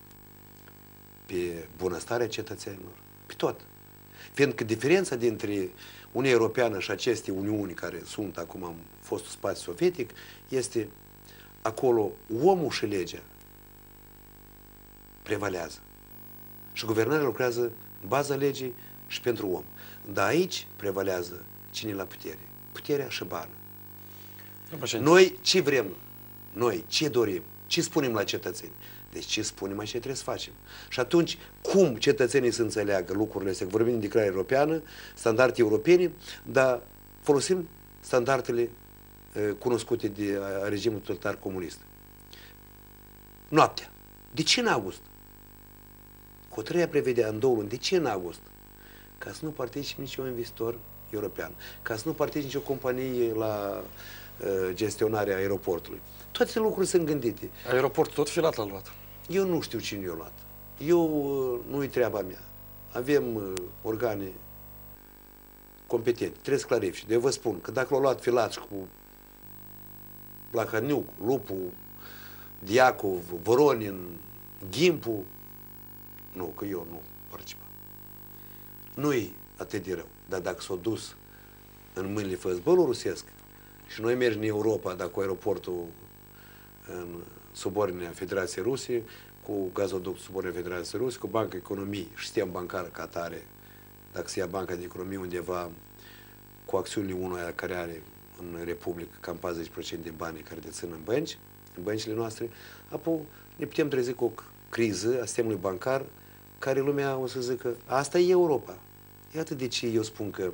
pe bunăstarea cetățenilor, pe tot. Fiindcă diferența dintre Uniunea Europeană și aceste uniuni care sunt acum în fostul spațiu sovietic este acolo omul și legea prevalează. Și guvernarea lucrează în baza legii și pentru om. Dar aici prevalează cine la putere? Puterea și banul. Noi ce vrem? Noi ce dorim? Ce spunem la cetățeni? Deci ce spunem, așa trebuie să facem. Și atunci, cum cetățenii să înțeleagă lucrurile astea? Vorbim de declarare europeană, standarde europene, dar folosim standardele cunoscute de regimul totalitar comunist. Noaptea. De ce în august? Hotărârea prevedea în 2 luni. De ce în august? Ca să nu participe niciun investitor european, ca să nu participe nicio companie la gestionarea aeroportului. Toate lucruri sunt gândite. Aeroportul tot Filat l-a luat. Eu nu știu cine i-a luat. Nu-i treaba mea. Avem organe competente. Trebuie să clarifice. De eu vă spun că dacă l-a luat Filat cu Blahaniuc, Lupu, Diacov, Voronin, Gimpu, nu, că eu nu participam. Nu-i atât de rău. Dar dacă s-a dus în mâinile făzbolului rusesc și noi mergem în Europa, dacă cu aeroportul în subordinea Federației Rusiei, cu gazoduct subordinea Federației Rusiei, cu Banca Economiei și sistem bancar ca tare, dacă se ia Banca de Economie undeva cu acțiunile unuia care are în Republică cam 40% din banii care dețin în bănci, în băncile noastre, apoi ne putem trezi cu o criză a sistemului bancar care lumea o să zică, asta e Europa. Iată de ce eu spun că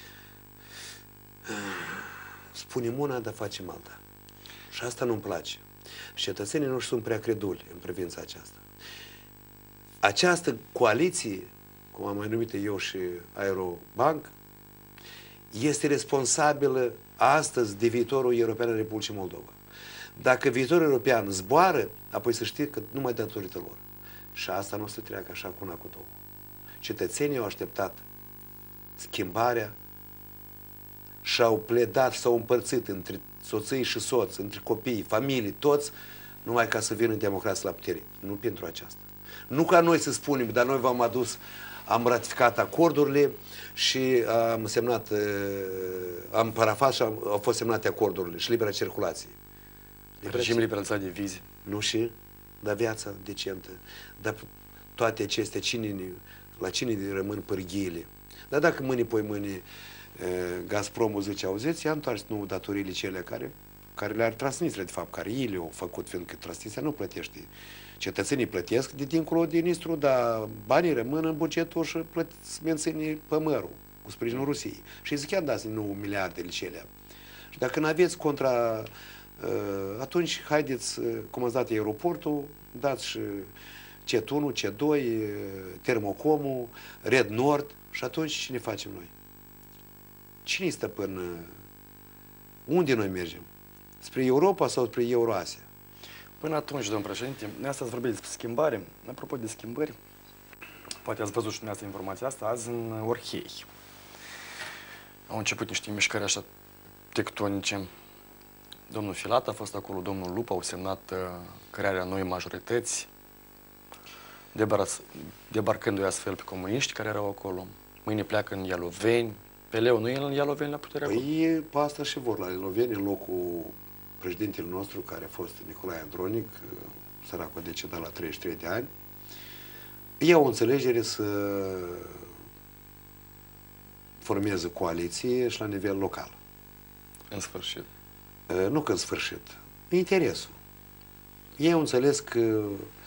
spunem una, dar facem alta. Și asta nu-mi place. Și cetățenii noștri sunt prea creduli în privința aceasta. Această coaliție, cum am mai numit eu și Aerobank, este responsabilă astăzi de viitorul european al Republicii Moldova. Dacă viitorul european zboară, apoi să știi că numai datorită lor. Și asta nu o să treacă așa cu una cu două. Cetățenii au așteptat schimbarea și-au pledat, s-au împărțit între soții și soți, între copii, familii, toți, numai ca să vină democrații la putere. Nu pentru aceasta. Nu ca noi să spunem, dar noi v-am adus, am ratificat acordurile și am semnat, am parafat și au fost semnate acordurile și libera circulație. Regim liberalizat de vize. Nu și? Dar viața decentă. Dar toate acestea, la cine rămân pârghiile? Dar dacă mâine, poi mâine, Gazpromul zice, auziți, i-a întors nu datoriile cele care le-ar Transnistria, de fapt, care ei le-au făcut, fiindcă Transnistria nu plătește. Cetățenii plătesc de dincolo de Nistru, dar banii rămân în bugetul și menține pămărul cu sprijinul Rusiei. Și zic, chiar dați 9 miliardele cele. Și dacă nu aveți contra, atunci haideți, cum ați dat aeroportul, dați și CET1, CET2, Termocomul, Red Nord și atunci ce ne facem noi? Cine stă până? Unde noi mergem? Spre Europa sau spre Euroasia? Până atunci, domnul președinte, noi astăzi vorbim despre schimbare. Apropo de schimbări, poate ați văzut și dumneavoastră informația asta, azi în Orhei au început niște mișcări așa tectonice. Domnul Filat a fost acolo, domnul Lupa, au semnat crearea noi majorități, debarcându-i astfel pe comuniști care erau acolo. Mâine pleacă în Ialoveni. Peleu nu e în Ialoveni la puterea acolo? Păi pe asta și vor la Ialoveni, în locul președintele nostru, care a fost Nicolae Andronic, săracul a decedat la 33 de ani. Iau o înțelegere să formeze coaliție și la nivel local. În sfârșit. Nu că în sfârșit. Interesul. Ei au înțeles că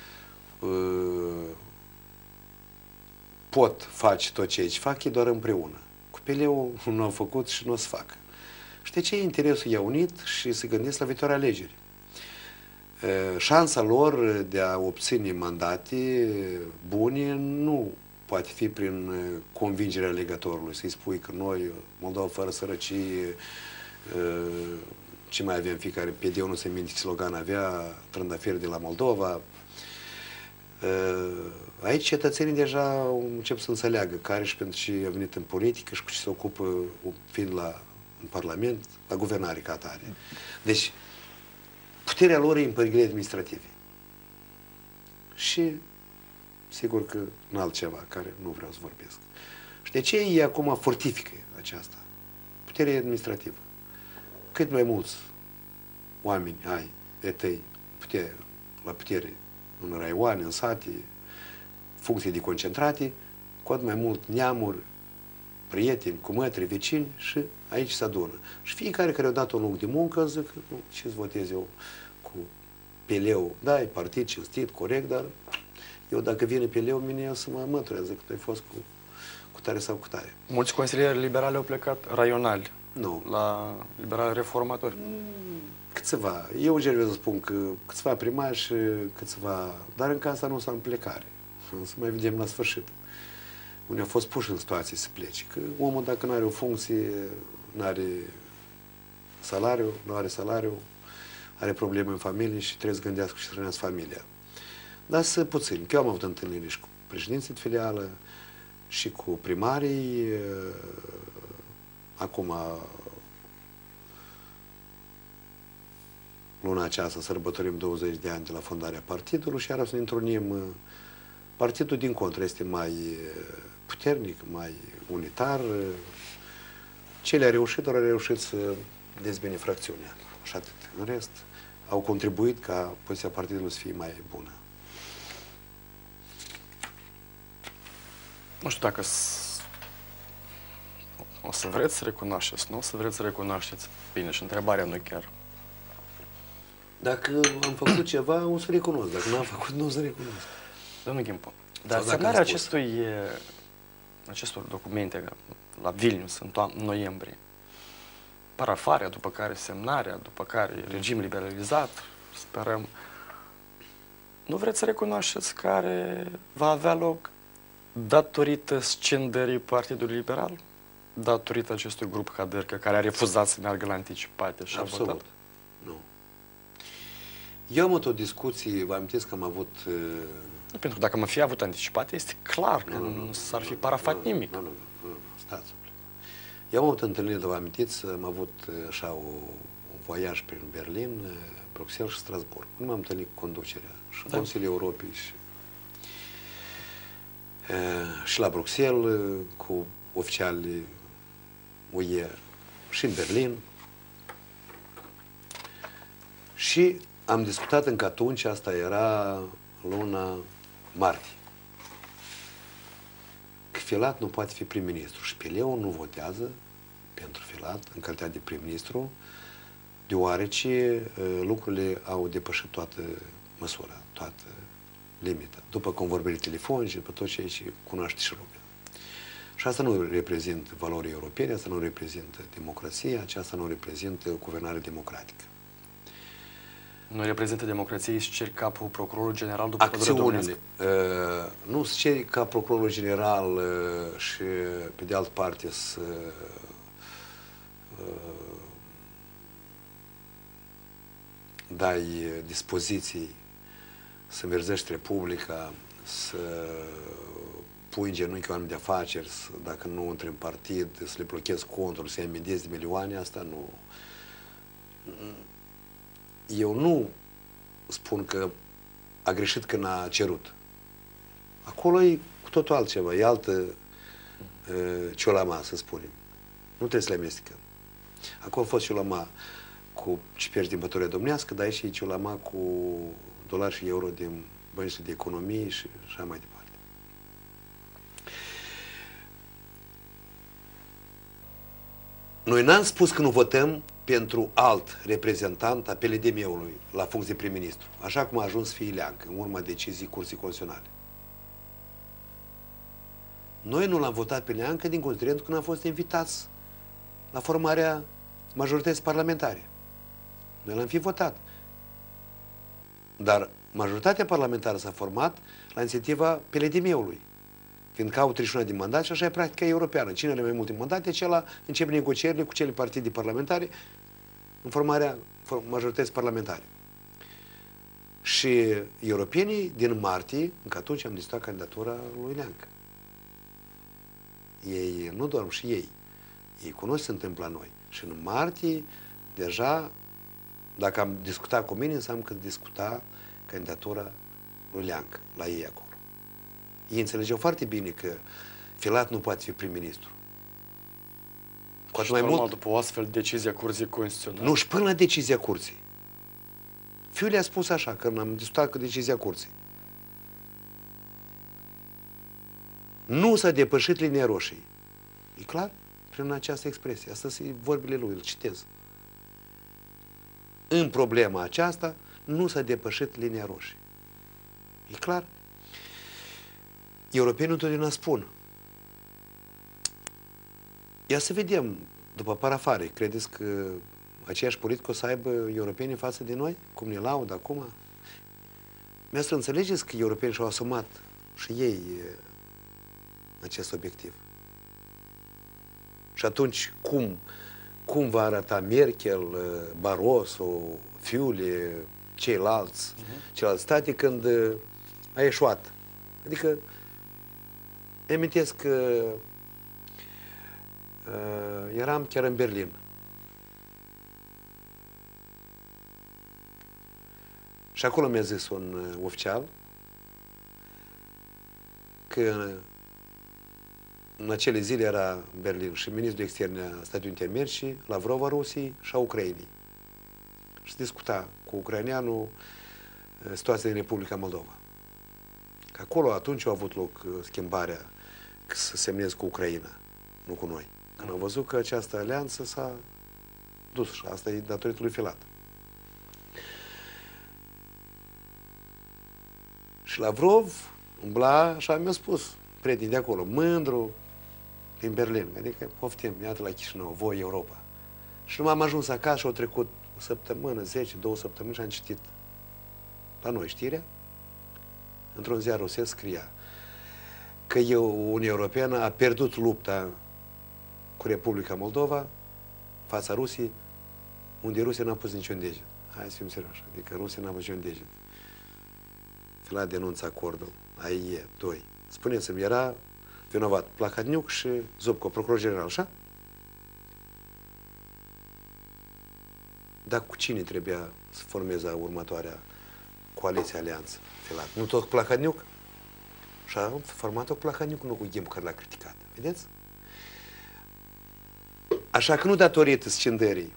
pot face tot ce aici fac, e doar împreună. Cu Peleu nu au făcut și nu o să facă. Și de ce interesul i-a unit și se gândesc la viitoare alegeri. Șansa lor de a obține mandate bune nu poate fi prin convingerea alegătorului, să-i spui că noi, Moldova fără sărăcie, ce mai avem fiecare, PD-ul nu se minte ce slogan avea, trandafiri de la Moldova. Aici cetățenii deja încep să înțeleagă care și pentru ce a venit în politică și cu ce se ocupă fiind în Parlament, la guvernare ca atare. Deci, puterea lor e în părghile administrative. Și, sigur că în altceva, care nu vreau să vorbesc. Și de ce ei acum fortifică aceasta? Puterea administrativă. Cât mai mulți oameni ai, etăi, la putere, în raioane, în sate, funcții de concentrate, cu atât mai mult neamuri, prieteni, cumătri, vecini și aici se adună. Și fiecare care a dat un loc de muncă zic, ce-ți votez eu cu Peleu? Da, e partid cinstit, corect, dar eu dacă vine Peleu, mine eu să mă măture, zic că tu ai fost cu tare sau cu tare. Mulți consilieri liberali au plecat raionali. Nu. La liberali reformatori. Câțiva. Eu încerc să spun că câțiva primari și câțiva... Dar încă asta nu s-a în plecare. Să mai vedem la sfârșit. Unde au fost puși în situație să plece. Că omul, dacă nu are o funcție, nu are salariu, nu are salariu, are probleme în familie și trebuie să gândească și să hrănească familia. Dar să puțin. Că eu am avut întâlniri și cu președinții de filială și cu primarii. Acum, luna aceasta, sărbătorim 20 de ani de la fondarea partidului și iar o să ne întrunim. Partidul, din contră, este mai puternic, mai unitar. Cele a reușit, ori a reușit să dezbine fracțiunea. Și atât. În rest, au contribuit ca poziția partidului să fie mai bună. Nu știu dacă o să vreți să recunoașteți, nu o să vreți să recunoașteți. Bine, și întrebarea nu chiar. Dacă am făcut ceva, o să recunosc. Dacă nu am făcut, nu o să recunosc. Domnul Ghimpo, dar semnarea acestor documente la Vilnius în noiembrie, parafarea, după care semnarea, după care regim liberalizat, sperăm, nu vreți să recunoașteți care va avea loc datorită scindării Partidului Liberal? Datorită acestui grup Hadercă care a refuzat să meargă la anticipate și absolut. A votat? Nu. Eu am avut o discuție, vă amintesc că am avut... Pentru că dacă mă fi avut anticipate, este clar că nu s-ar fi parafat nimic. Nu, stați un pic. Eu am avut întâlnire, vă amintiți, am avut așa un voiaj prin Berlin, Bruxelles și Strasbourg. Nu m-am întâlnit cu conducerea și Consiliul Europei și la Bruxelles cu oficiali UE și în Berlin. Și am discutat încă atunci, asta era luna martie, că Filat nu poate fi prim-ministru și Peleu nu votează pentru Filat în calitate de prim-ministru, deoarece lucrurile au depășit toată măsura, toată limita, după convorbiri telefonice, după tot ce aici cunoaște și lumea. Și asta nu reprezintă valori europene, asta nu reprezintă democrație, aceasta nu reprezintă guvernare democratică. Nu reprezintă democrație și ceri capul procurorul general după acțiunile. Nu să ceri ca procurorul general și pe de altă parte să dai dispoziții să înverzești Republica, să pui în genunchi oameni de afaceri, dacă nu intri în partid, să le blochezi contul, să-i amendezi de milioane, asta nu... Eu nu spun că a greșit când a cerut. Acolo e cu totul altceva, e altă ciolama, să spunem. Nu trebuie să le amestecăm. Acolo a fost ciolama cu cipești din pătoria domnească, dar și ciolama cu dolari și euro din băncile de economie și așa mai departe. Noi n-am spus că nu votăm pentru alt reprezentant a PLDM-ului la funcție de prim-ministru, așa cum a ajuns Fiileancă, în urma decizii Curții Constituționale. Noi nu l-am votat pe Leancă din considerentul că n-am fost invitați la formarea majorității parlamentare. Noi l-am fi votat. Dar majoritatea parlamentară s-a format la inițiativa PLDM-ului, fiindcă au 31 de mandate și așa e practica europeană. Cine are mai multe mandate, acela începe negocierile cu cele partide parlamentare în formarea majorității parlamentare. Și europenii din martie, încă atunci am discutat candidatura lui Leancă. Ei nu dorm și ei. Ei cunosc ce se întâmplă la noi. Și în martie, deja, dacă am discutat cu mine, înseamnă că discuta candidatura lui Leancă, la ei acolo. Ei înțelegeau foarte bine că Filat nu poate fi prim-ministru. Cu atât mai mult după o astfel decizie a Curții Constituționale. Nu, și până la decizia Curții. Fiul le-a spus așa, când am discutat cu decizia Curții. Nu s-a depășit linia roșie. E clar? Prin această expresie. Asta sunt vorbile lui, îl citez. În problema aceasta nu s-a depășit linia roșie. E clar? Europenii întotdeauna spun. Ia să vedem, după parafare, credeți că aceeași politică o să aibă europenii față de noi? Cum ne laudă acum? Mi-a să înțelegeți că europenii și-au asumat și ei acest obiectiv. Și atunci, cum va arăta Merkel, Barroso, Fiule, ceilalți state când a eșuat? Adică, amintesc că eram chiar în Berlin. Și acolo mi-a zis un oficial că în acele zile era în Berlin și ministrul de externe a Statelor Unite Americii, Lavrov a Rusiei și a Ucrainei. Și discuta cu ucraineanul situația din Republica Moldova. Că acolo atunci a avut loc schimbarea să semneze cu Ucraina, nu cu noi. Când au văzut că această alianță s-a dus și asta e datorită lui Filat. Și Lavrov umbla, așa mi-a spus, prietenii de acolo, mândru, din Berlin. Adică, poftim, iată la Chișinău, voi Europa. Și nu am ajuns acasă și au trecut o săptămână, 10, 2 săptămâni și am citit la noi știrea. Într-un ziar rusesc scria că Uniunea Europeană a pierdut lupta cu Republica Moldova fața Rusiei, unde Rusia n-a pus niciun deget. Hai să fim serioși. Adică Rusia n-a pus niciun deget. Filat denunță acordul. Aici e, 2. Spuneți-mi, era vinovat Plahotniuc și Zubco, procuror general, așa? Dar cu cine trebuia să formeze următoarea coaliție alianță? Filat. Nu tot cu Plahotniuc? Și a format-o cu Plahotniuc, nu cu Ghim, care l-a criticat. Vedeți? Așa că nu datorită scindării.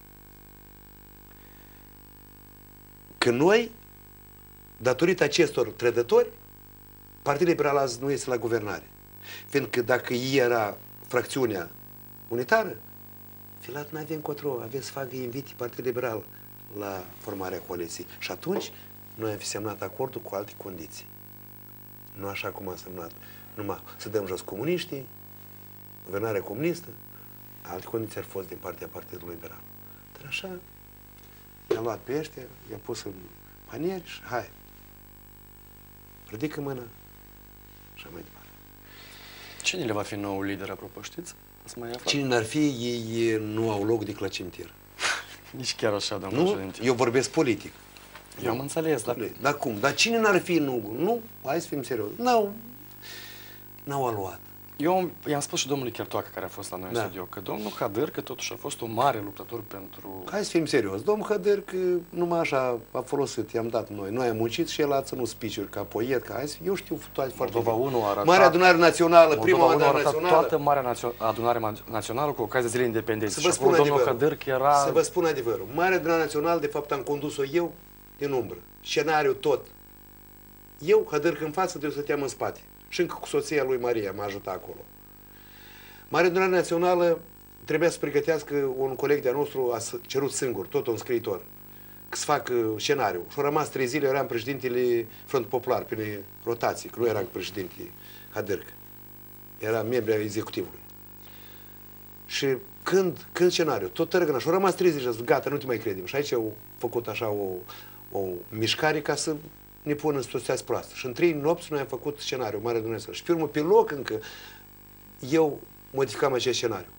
Că noi, datorită acestor trădători, Partidul Liberal azi nu este la guvernare. Fiindcă dacă era fracțiunea unitară, Filat n-avea încotro, avea să facă invite Partidul Liberal la formarea coaliției. Și atunci noi am fi semnat acordul cu alte condiții. Nu așa cum am semnat. Numai să dăm jos comuniștii, guvernarea comunistă, alte condiții ar fost din partea Partidului Liberal. Dar așa, i-a luat pe ăștia, i-a pus în panier și hai, ridică mâna și mai departe. Cine le va fi nou lider, apropo, știți? Cine n-ar fi, ei nu au loc decât la cimitir. Nici chiar așa, domnul președinte. Eu vorbesc politic. Eu am înțeles, dar... Dar cum? Dar cine n-ar fi? Nu, hai să fim serios. Nu. N-au aluat. Eu i-am spus și domnului Chertoacă, care a fost la noi în Da. studio, că domnul Hădârcă totuși a fost un mare luptător pentru... Hai să fim serios. Domnul Hădârcă numai așa a folosit, i-am dat noi. Noi am muncit și el a ținut speech-uri ca poet, ca hai, eu știu toate foarte Moldova bine. 1 a arătat... Marea adunare națională, prima Moldova 1 a adunare arătat națională. toată Marea Adunare Națională cu ocazia Zilei Independenței. Să vă Și acolo spun domnul adevărul. Hădârcă era... Să vă spun adevărul. Marea adunare națională, de fapt, am condus-o eu din umbră. Scenariul tot. Eu, Hădârcă în față, eu stăteam în spate. Și încă cu soția lui Maria m-a ajutat acolo. Marea adunare națională trebuia să pregătească un coleg de-a nostru, a cerut singur, tot un scriitor, să facă scenariu. Și au rămas 3 zile, eu eram președintele Frontului Popular, prin rotație, că nu eram președinte Hădârcă. Era membru al executivului. Și când scenariu, tot tărgăna, și au rămas 30 de zi, gata, nu te mai credem. Și aici au făcut așa o mișcare ca să ne pună în situația proastă. Și în 3 nopți noi am făcut scenariu, Mare Dumnezeu. Și pe urmă, pe loc încă, eu modificam acest scenariu.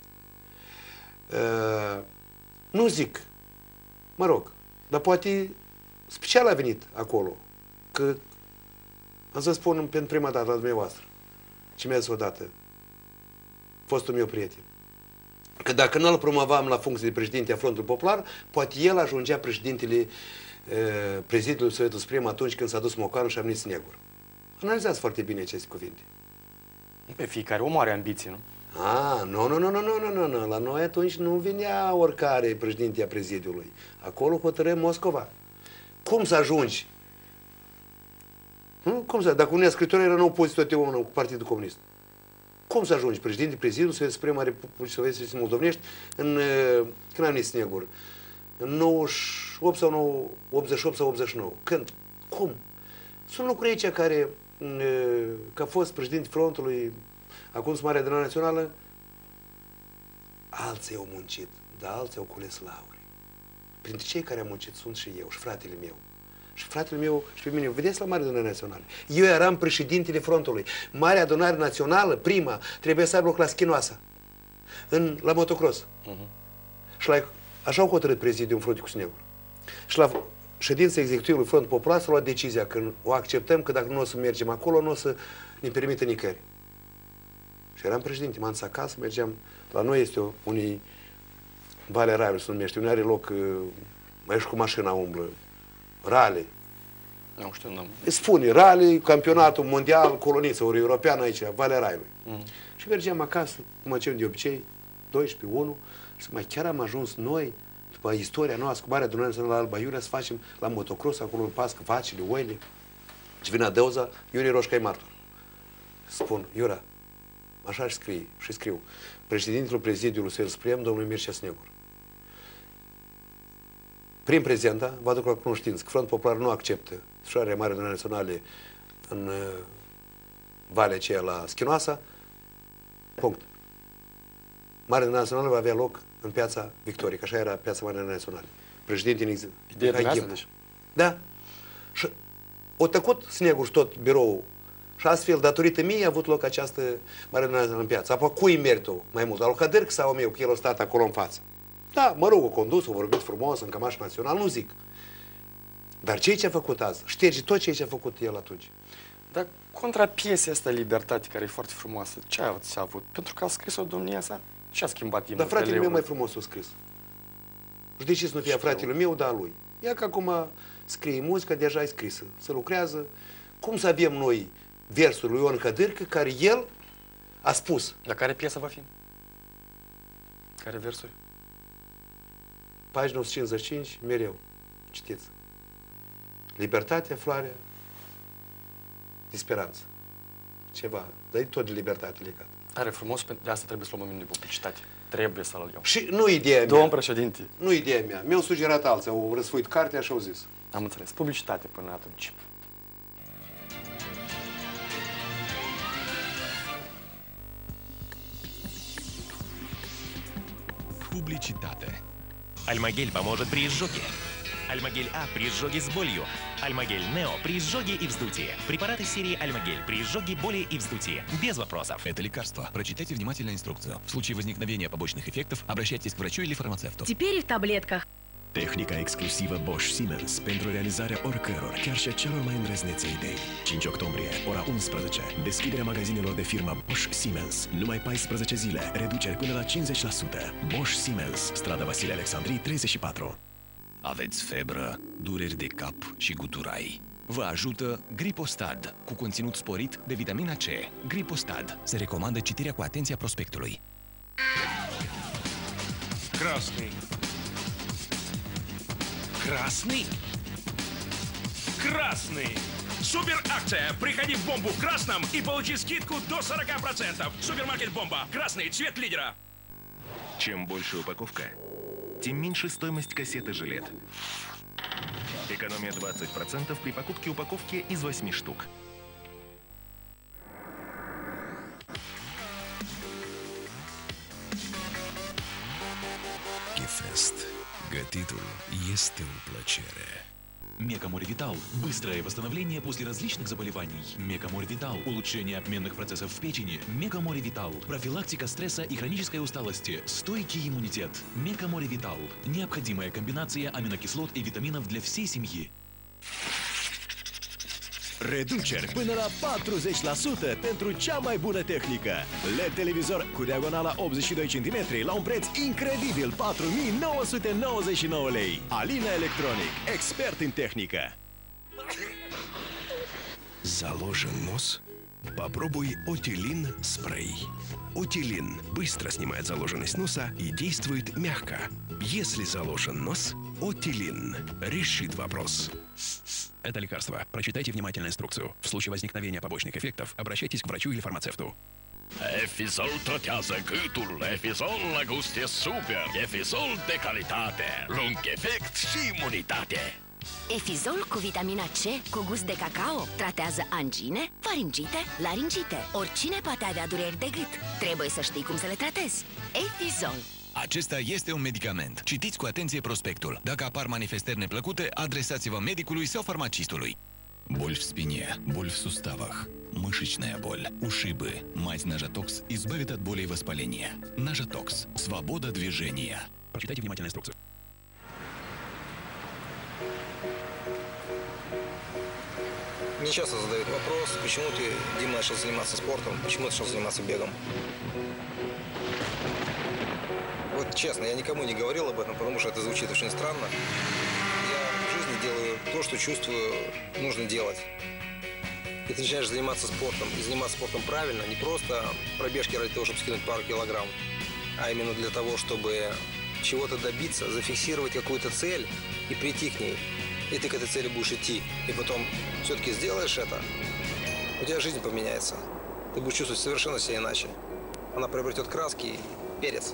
Nu zic, mă rog, dar poate special a venit acolo, că am să spun pentru prima dată la dumneavoastră, ce mi-a zis odată fostul meu prieten, că dacă nu-l promovam la funcție de președinte a Frontului Popular, poate el ajungea președintele prezidiului Sovietul Suprem atunci când s-a dus Mocanul și a venit Snegur. Analizați foarte bine aceste cuvinte. Pe fiecare om are ambiții, nu? Nu. La noi atunci nu venea oricare președinte a prezidiului. Acolo hotărâe Moscova. Cum să ajungi? Cum să? Dacă unii scriitori era în opoziție cu Partidul Comunist. Cum să ajungi președinte prezidiul Sovietul Suprem a Republicii Sovietice Moldovenești când a venit Snegur? În 98 sau 88 sau 89. Când? Cum? Sunt lucruri aici care, că a fost președinte Frontului, acum sunt Marea Adunare Națională, alții au muncit, dar alții au cules lauri. Printre cei care au muncit sunt și eu, și fratele meu. Și fratele meu și pe mine, vedeți la Marea Adunare Națională. Eu eram președintele Frontului. Marea Adunare Națională, prima, trebuie să aibă loc la Schinoasa, la motocross. Și așa au hotărât prezidiul în frunte cu Snegur. Și la ședința executivului Front Popular s-a luat decizia că o acceptăm, că dacă nu o să mergem acolo, nu o să ne permită nicăieri. Și eram președinte, m-am dus acasă, mergeam, la noi este unii Valea Raiului, se numește, unii are loc, mai și cu mașina umblă, rally. Nu știu, nu. Spune, rally, campionatul mondial, coloniță, ori europeană aici, Valea Raiului. Și mergeam acasă, cum facem de obicei, 12-1, și mai chiar am ajuns noi, după istoria noastră, cu Marea Adunare Națională la Alba Iulia, să facem la motocross, acolo în pască vacile, oile. Și vine Adeuza, Iurie Roșca-i martor. Spun, Iura, așa și scriu, președintele prezidiului Sovietul Suprem, domnul Mircea Snegur. Prin prezenta, vă aduc la cunoștință că Frontul Popular nu acceptă desfășurarea Marii Adunări Naționale în valea aceea la Schinoasa. Punct. Marea Adunare Națională va avea loc în Piața Victoriei, că așa era Piața Marii Adunări Naționale. Președintele în Ideea dumneavoastră, deci? Da. Și o tăcut Snegur și tot biroul. Și astfel, datorită mie, a avut loc această Mare Adunare în piață. Apoi, cui meritul mai mult? Al lui Hădârcă sau meu, că el a stat acolo în față? Da, mă rog, o condus, o vorbit frumos, în cămaș național, nu zic. Dar ce a făcut azi? Șterge tot ce a făcut el atunci. Dar contra piesei asta Libertate, care e foarte frumoasă, ce ați avut? Pentru că a scris-o domnia sa? Ce a schimbat Dar fratele meu mai frumos a scris. Și de ce să nu fie fratele meu, dar lui? Ia că acum scrie muzica, deja e scrisă. Se lucrează. Cum să avem noi versul lui Ion Hădârcă, care el a spus? Dar care piesă va fi? Care versuri? Pagina 155, mereu. Citiți. Libertatea, floarea de speranță. Ceva. Dar e tot de libertate legat. Are frumos, de asta trebuie să luăm un minut de publicitate. Trebuie să-l iau. Și nu ideea mea. Domn președinte. Nu ideea mea. Mi-au sugerat alții, au răsfuit cartea și au zis. Am înțeles. Publicitate până atunci. Publicitate. Альмагель поможет при изжоге. Альмагель А при изжоге с болью. Альмагель Нео при изжоге и вздутии. Препараты серии Альмагель при изжоге, боли и вздутии. Без вопросов. Это лекарство. Прочитайте внимательно инструкцию. В случае возникновения побочных эффектов обращайтесь к врачу или фармацевту. Теперь и в таблетках. Tehnica exclusivă Bosch Siemens pentru realizarea oricăror, chiar și a celor mai îndrăznețe idei. 5 octombrie, ora 11. Deschiderea magazinelor de firma Bosch Siemens. Numai 14 zile, reduceri până la 50%. Bosch Siemens, strada Vasile Alexandrii 34. Aveți febră, dureri de cap și guturai. Vă ajută Gripostad, cu conținut sporit de vitamina C. Gripostad. Se recomandă citirea cu atenția prospectului. Красный. Красный? Красный! Супер акция! Приходи в Бомбу в красном и получи скидку до 40%. Супермаркет Бомба. Красный цвет лидера. Чем больше упаковка, тем меньше стоимость кассеты «Жилет». Экономия 20% при покупке упаковки из 8 штук. Gifest. Gătitul este o plăcere. Мекаморевитал – быстрое восстановление после различных заболеваний. Мекаморевитал – улучшение обменных процессов в печени. Мекаморевитал – профилактика стресса и хронической усталости. Stойкий иммунитет. Мекаморевитал – необходимая комбинация аминокислот и витаминов для всей семьи. Reduceri până la 40% pentru cea mai bună tehnică. LED televizor cu diagonala 82 cm la un preț incredibil, 4.999 lei. Alina Electronic, expert în tehnică. Заложен нос? Попробуй Отилин спрей. Отилин быстро снимает заложенность носа и действует мягко. Если заложен нос, Отилин решит вопрос. Это лекарство. Прочитайте внимательно инструкцию. В случае возникновения побочных эффектов обращайтесь к врачу или фармацевту. Efisol tratează gâtul, Efisol la gust e super, Efisol de calitate, lung efect și imunitate. Efizol cu vitamina C, cu gust de cacao, tratează angine, faringite, laringite. Oricine poate avea dureri de gât. Trebuie să știi cum să le tratezi. Efizol. Acesta este un medicament. Citiți cu atenție prospectul. Dacă apar manifestări neplăcute, adresați-vă medicului sau farmacistului. Боль в спине, боль в суставах, мышечная боль, ушибы. Мать Нажатокс избавит от боли и воспаления. Нажатокс. Свобода движения. Прочитайте внимательно инструкцию. Мне часто задают вопрос, почему ты, Дима, начал заниматься спортом, почему ты начал заниматься бегом. Вот честно, я никому не говорил об этом, потому что это звучит очень странно. Я в жизни делаю то, что чувствую нужно делать. И ты начинаешь заниматься спортом. И заниматься спортом правильно, не просто пробежки ради того, чтобы скинуть пару килограмм, а именно для того, чтобы чего-то добиться, зафиксировать какую-то цель и прийти к ней. И ты к этой цели будешь идти. И потом все-таки сделаешь это, у тебя жизнь поменяется. Ты будешь чувствовать совершенно себя иначе. Она приобретет краски и перец.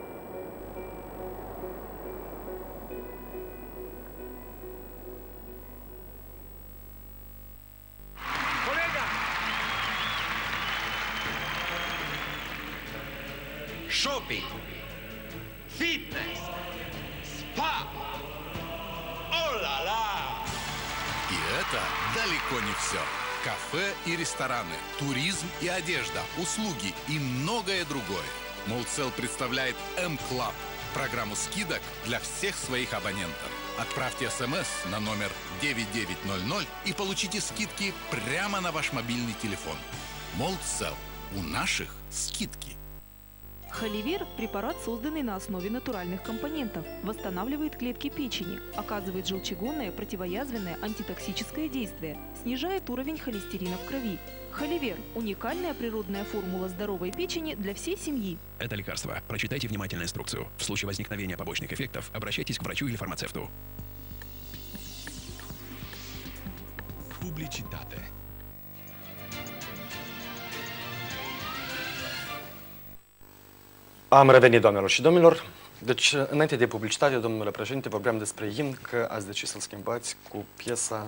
Shopping, fitness, spa. О-ла-ла! И это далеко не все. Кафе и рестораны, туризм и одежда, услуги и многое другое. Молцел представляет M-Club – программу скидок для всех своих абонентов. Отправьте СМС на номер 9900 и получите скидки прямо на ваш мобильный телефон. Молцел. У наших скидки. Холивир – препарат, созданный на основе натуральных компонентов. Восстанавливает клетки печени, оказывает желчегонное, противоязвенное, антитоксическое действие, снижает уровень холестерина в крови. Холивир – уникальная природная формула здоровой печени для всей семьи. Это лекарство. Прочитайте внимательно инструкцию. В случае возникновения побочных эффектов обращайтесь к врачу или фармацевту. Publicitate. Am revenit, doamnelor și domnilor. Deci, înainte de publicitate, domnule președinte, vorbeam despre imn, că ați decis să-l schimbați cu piesa...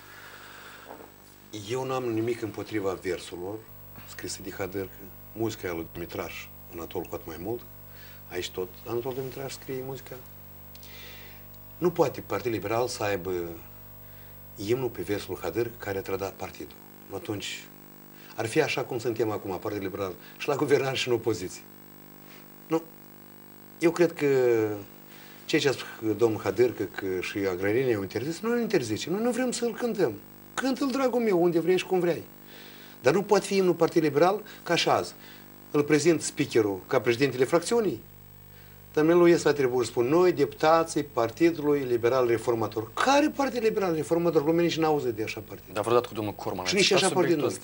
Eu nu am nimic împotriva versurilor scrise de Hadârcă. Muzica e lui Dumitraș, Anatol cu atât mai mult. Aici tot Anatol Dumitraș scrie muzica. Nu poate Partidul Liberal să aibă imnul pe versul Hadârcă care a trădat partidul. Atunci ar fi așa cum suntem acum, Partidul Liberal, și la guvernare și în opoziție. Nu. Eu cred că ceea ce a spus domnul Hadârcă că și agrarienii au interzis, noi nu interzicem, noi nu vrem să-l cântăm. Cântă-l, dragul meu, unde vrei și cum vrei. Dar nu poate fi imnul Partidului Liberal ca așa azi. Îl prezint speakerul ca președintele fracțiunii. Dar lui ies la tribună, spun, noi, deputații Partidului Liberal Reformator. Care Partid Liberal Reformator? Lumea nici n-auză de așa partid. Dar vreodată cu domnul Corman. Și nici așa partid nu.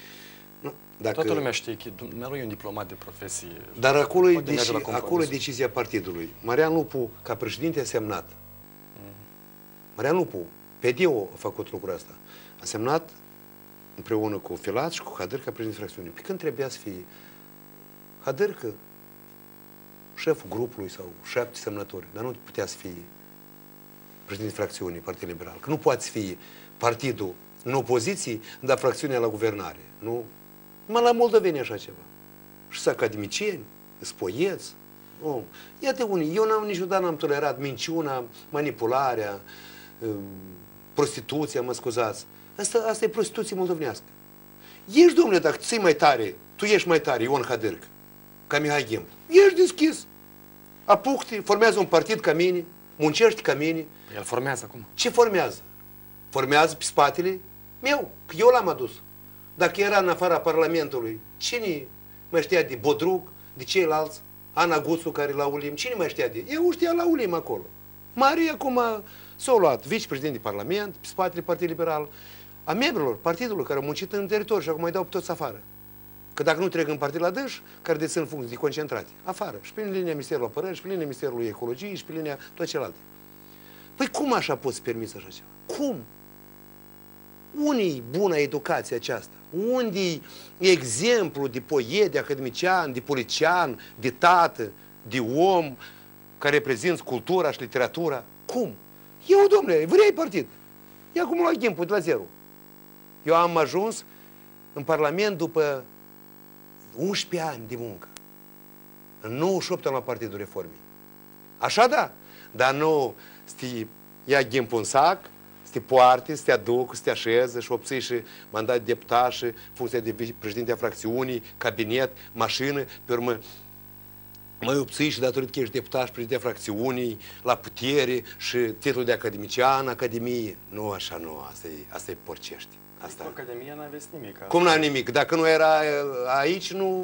Toată lumea știe că dumnealui e un diplomat de profesie. Dar acolo e decizia partidului. Marian Lupu, ca președinte, a semnat. Marian Lupu, PD-ul a făcut lucrul ăsta. A semnat împreună cu Filat și cu Hadârcă ca președinte fracțiunii. Pe când trebuia să fie Hadârcă, șeful grupului sau 7 semnători, dar nu putea să fie președinte fracțiunii Partidul Liberal. Că nu poate fi partidul în opoziție, dar fracțiunea la guvernare. Nu? Numai la moldoveni așa ceva. Și sunt academicieni, sunt poeți. Oh. Iată unii. Eu niciodată n-am tolerat minciuna, manipularea, prostituția, mă scuzați. Asta e prostituție moldovenească. Ești, domnule, dacă ții mai tare, tu ești mai tare, Ion Hadârcă, ca Mihai Ghemb. Ești deschis. Apuc-te, formează un partid ca mine, muncești ca mine. El formează acum. Ce formează? Formează pe spatele meu, că eu l-am adus. Dacă era în afara Parlamentului, cine mai știa de Bodruc, de ceilalți? Ana Guțu, care la Ulim, cine mai știa de? Eu știa la Ulim acolo. Maria acum s-a luat vicepreședinte de Parlament, pe spatele Partidului Liberal, a membrilor partidului care au muncit în teritoriu și acum mai dau pe toți afară. Că dacă nu trec în partid la dâși, care dețin funcții de concentrate, afară. Și pe linia Ministerului Apărării, și pe linia Ministerului Ecologiei, și pe linia toate celelalte. Păi cum așa poți să permiți așa ceva? Cum? Unde-i bună educație aceasta? Unde-i exemplu de poet, de academician, de politician, de tată, de om care reprezintă cultura și literatura? Cum? Eu, domnule, vrei partid? Ia cum la Ghembu, de la zero. Eu am ajuns în Parlament după 11 ani de muncă. În 98 am la Partidul Reformei. Așa da, dar nu să ia Ghembu în sac, să te poarte, să te aduc, să te așeze și obții și mandat de deputat și funcția de președinte a fracțiunii, cabinet, mașină, pe urmă mai obții și datorită că ești deputat și președinte a fracțiunii, la putere și titlul de academician, academie. Nu așa, nu, asta e porcești. Asta. Cu Academia n-aveți nimic. Cum n-am nimic? Dacă nu era aici, nu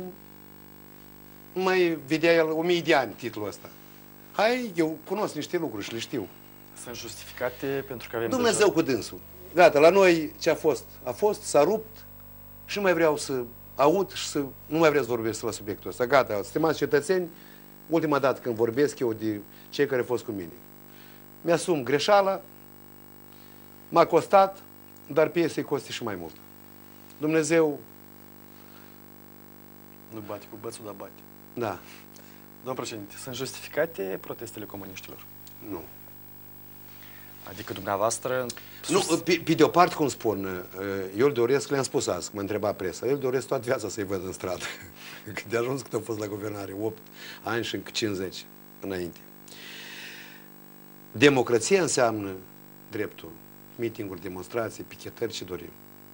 mai vedea el 1000 de ani titlul ăsta. Hai, eu cunosc niște lucruri și le știu. Sunt justificate pentru că avem Dumnezeu cu dânsul. Gata, la noi ce a fost, s-a rupt și nu mai vreau să aud și să nu mai vreau să vorbesc la subiectul ăsta. Gata, stimați cetățeni, ultima dată când vorbesc eu de cei care au fost cu mine. Mi-asum greșeala, m-a costat, dar pe ei să-i coste și mai mult. Dumnezeu nu bate cu bățul, dar bate. Da. Domnul președinte, sunt justificate protestele comuniștilor? Nu. Adică dumneavoastră... Nu, pe de o parte, cum spun, eu îl doresc, le-am spus azi, mă întreba presa, eu îl doresc toată viața să-i văd în stradă. Că de ajuns cât au fost la guvernare, 8 ani și încă 50 înainte. Democrația înseamnă dreptul, mitinguri, demonstrații, pichetări, ce dorim.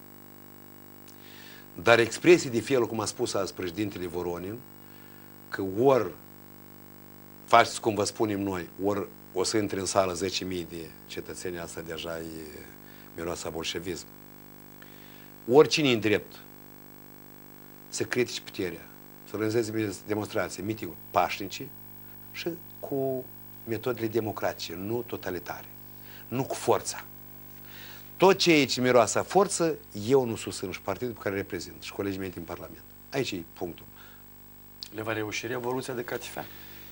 Dar expresii de felul, cum a spus azi președintele Voronin, că ori faceți cum vă spunem noi, ori o să intre în sală 10.000 de cetățeni, asta deja e miroasa bolșevism. Oricine e în drept să critici puterea, să organizeze demonstrații, mitinguri pașnice și cu metodele democratice, nu totalitare, nu cu forța. Tot ce aici miroasa forță, eu nu susțin și partidul pe care reprezint și colegii mei din Parlament. Aici e punctul. Le va reuși Revoluția de Catifea?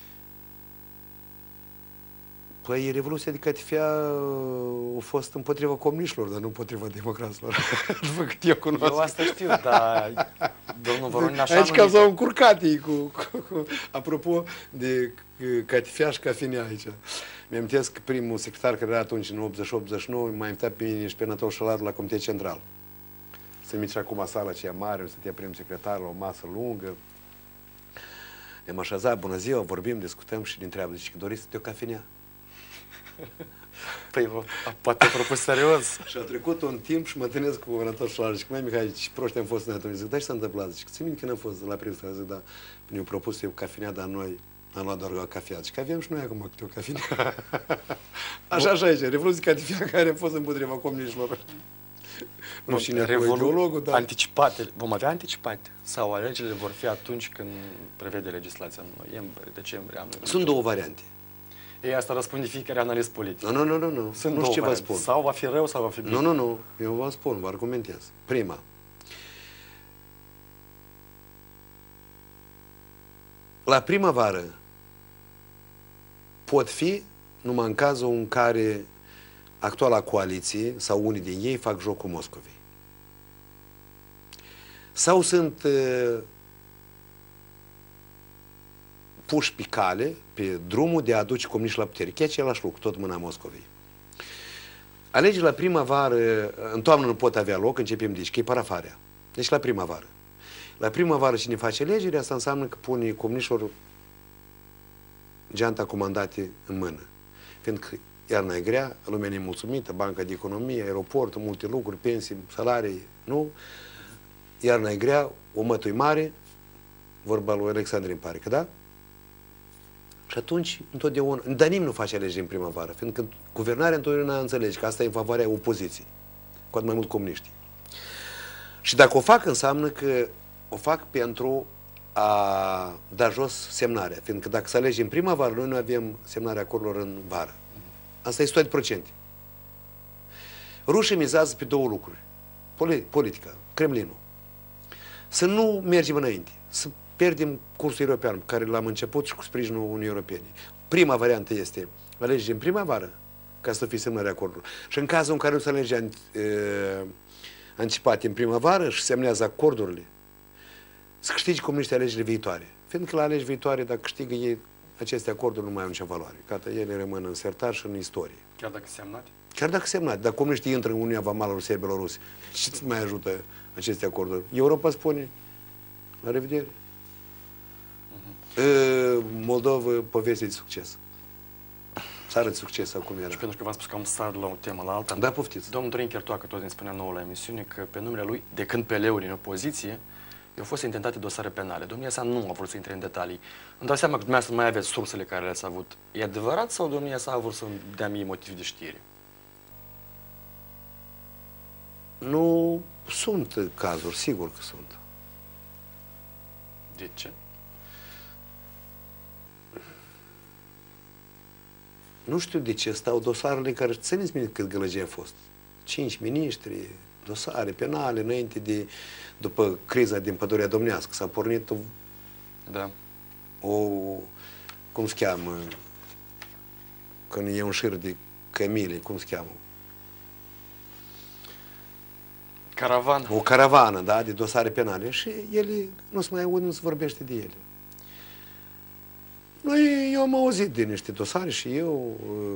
Păi, Revoluția de Catifea a fost împotriva comuniștilor, dar nu împotriva democraților. După cât eu cunosc. Eu asta știu, dar domnul Voronin așa aici cam s-au încurcat ei apropo de Catifea și cafenea aici. Mi-amintesc că primul secretar care era atunci, în 88-89, m-a invitat pe mine și pe Anatol Șaladu la Comitet Central. Se numește acum sala aceea mare, stătea primul secretar la o masă lungă. Ne-am așezat, bună ziua, vorbim, discutăm și ne întreabă, zice, că doriți să te o cafenea? Păi, poate propus serios. Și a trecut un timp și mă întâlnesc cu Anatol Șaladu. Zic, mai Mihai, ce proști am fost în atunci. Zic, da, ce s-a întâmplat? Zic, țin minte când am fost la primul seara. Zic, da, ne-au propus eu cafenea, dar noi Am luat doar o cafea. Și că avem și noi acum câte o cafea. Așa este. Revoluția de fiecare a fost împotriva comuniștilor. Nu știu cine cu ideologul, dar... Anticipate. Vom avea anticipate? Sau alegerile vor fi atunci când prevede legislația în noiembrie, decembrie anul? Sunt două variante. Ei, asta răspunde fiecare analist politic. Nu. Nu știu ce vă spun. Sau va fi rău, sau va fi bine. Nu. Eu vă spun, vă argumentez. Prima. La primăvară pot fi numai în cazul în care actuala coaliție sau unii din ei fac jocul Moscovei. Sau sunt puși pe cale, pe drumul de a aduce comuniști la putere. Chiar același lucru, tot mâna Moscovei. Alegerile la primăvară, în toamnă nu pot avea loc, începem deci, că e parafarea. Deci la primăvară. La primăvară cine face alegeri, asta înseamnă că pune comuniștilor geanta cu mandate în mână. Fiindcă iarna e grea, lumea nemulțumită, banca de economie, aeroportul, multe lucruri, pensii, salarii, nu? Iarna e grea, o mătui mare, vorba lui Alexandru, îmi pare că da? Și atunci, întotdeauna, dar nimeni nu face alegeri în primăvară, fiindcă guvernarea întotdeauna înțelege că asta e în favoarea opoziției, cu atât mai mult comuniștii. Și dacă o fac, înseamnă că o fac pentru a da jos semnarea, fiindcă dacă se alege în primăvară, noi nu avem semnarea acordurilor în vară. Asta e 100%. Rușii mizează pe două lucruri. Politica, Kremlinul. Să nu mergem înainte, să pierdem cursul european pe care l-am început și cu sprijinul Uniunii Europene. Prima variantă este alegeri în primăvară, ca să fie semnarea acordurilor. Și în cazul în care nu se alege anticipate în primăvară și semnează acordurile, să câștige comuniștii alegerile viitoare. Fiindcă la alegeri viitoare, dacă câștigă ei, aceste acorduri nu mai au nicio valoare. Gata, ele rămân în sertar și în istorie. Chiar dacă semnate? Chiar dacă semnate. Dacă comuniștii intră în Uniunea Vamală Rusia Belarus, ce mai ajută aceste acorduri? Europa spune, la revedere. Moldova, poveste de succes. Țară de succes sau cum era. Și pentru că v-am spus că am sar la o temă la alta. Da, poftiți. Domnul Dorin Chertoacă tot ne spunea nouă la emisiune că pe numele lui, de când PL-uri în opoziție, au fost intentate dosare penale. Domnia sa nu a vrut să intre în detalii. Îmi dau seama că dumneavoastră mai aveți sursele care le-ați avut. E adevărat sau domnia sa a vrut să dea mie motiv de știre? Nu sunt cazuri, sigur că sunt. De ce? Nu știu de ce stau dosarele care, țineți minte cât gălăgie a fost. 5 miniștri, dosare penale, înainte de, după criza din Pădurea Domnească, s-a pornit cum se cheamă, când e un șir de cămile, cum se cheamă? Caravană. O caravană, da, de dosare penale și ele, nu se mai aud, nu se vorbește de ele. Eu am auzit de niște dosare și eu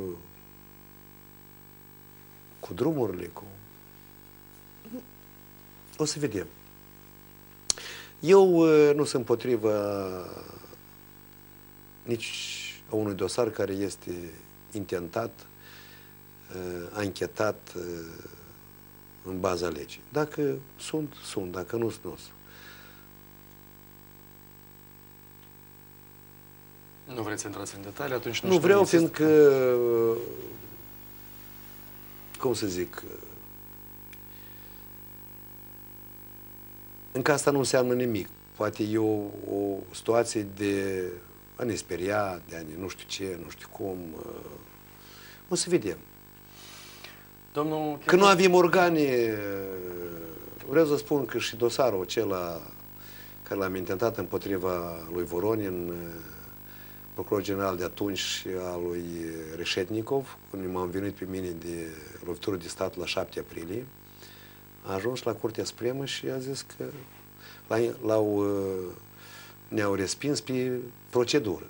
cu drumurile, cu... O să vedem. Eu nu sunt împotriva nici a unui dosar care este intentat, anchetat în baza legii. Dacă sunt, dacă nu, nu. Nu vreți să intrați în detalii, atunci nu vreau, fiindcă, cum să zic, încă asta nu înseamnă nimic. Poate e o situație de a ne speria, de a ne nu știu ce, nu știu cum. O să vedem. Domnul... Că nu avem organe, vreau să spun că și dosarul acela care l-am intentat împotriva lui Voronin, procuror general de atunci și a lui Reșetnikov, când m-am venit pe mine de lovitură de stat la 7 aprilie, a ajuns la Curtea Supremă și a zis că ne-au respins pe procedură.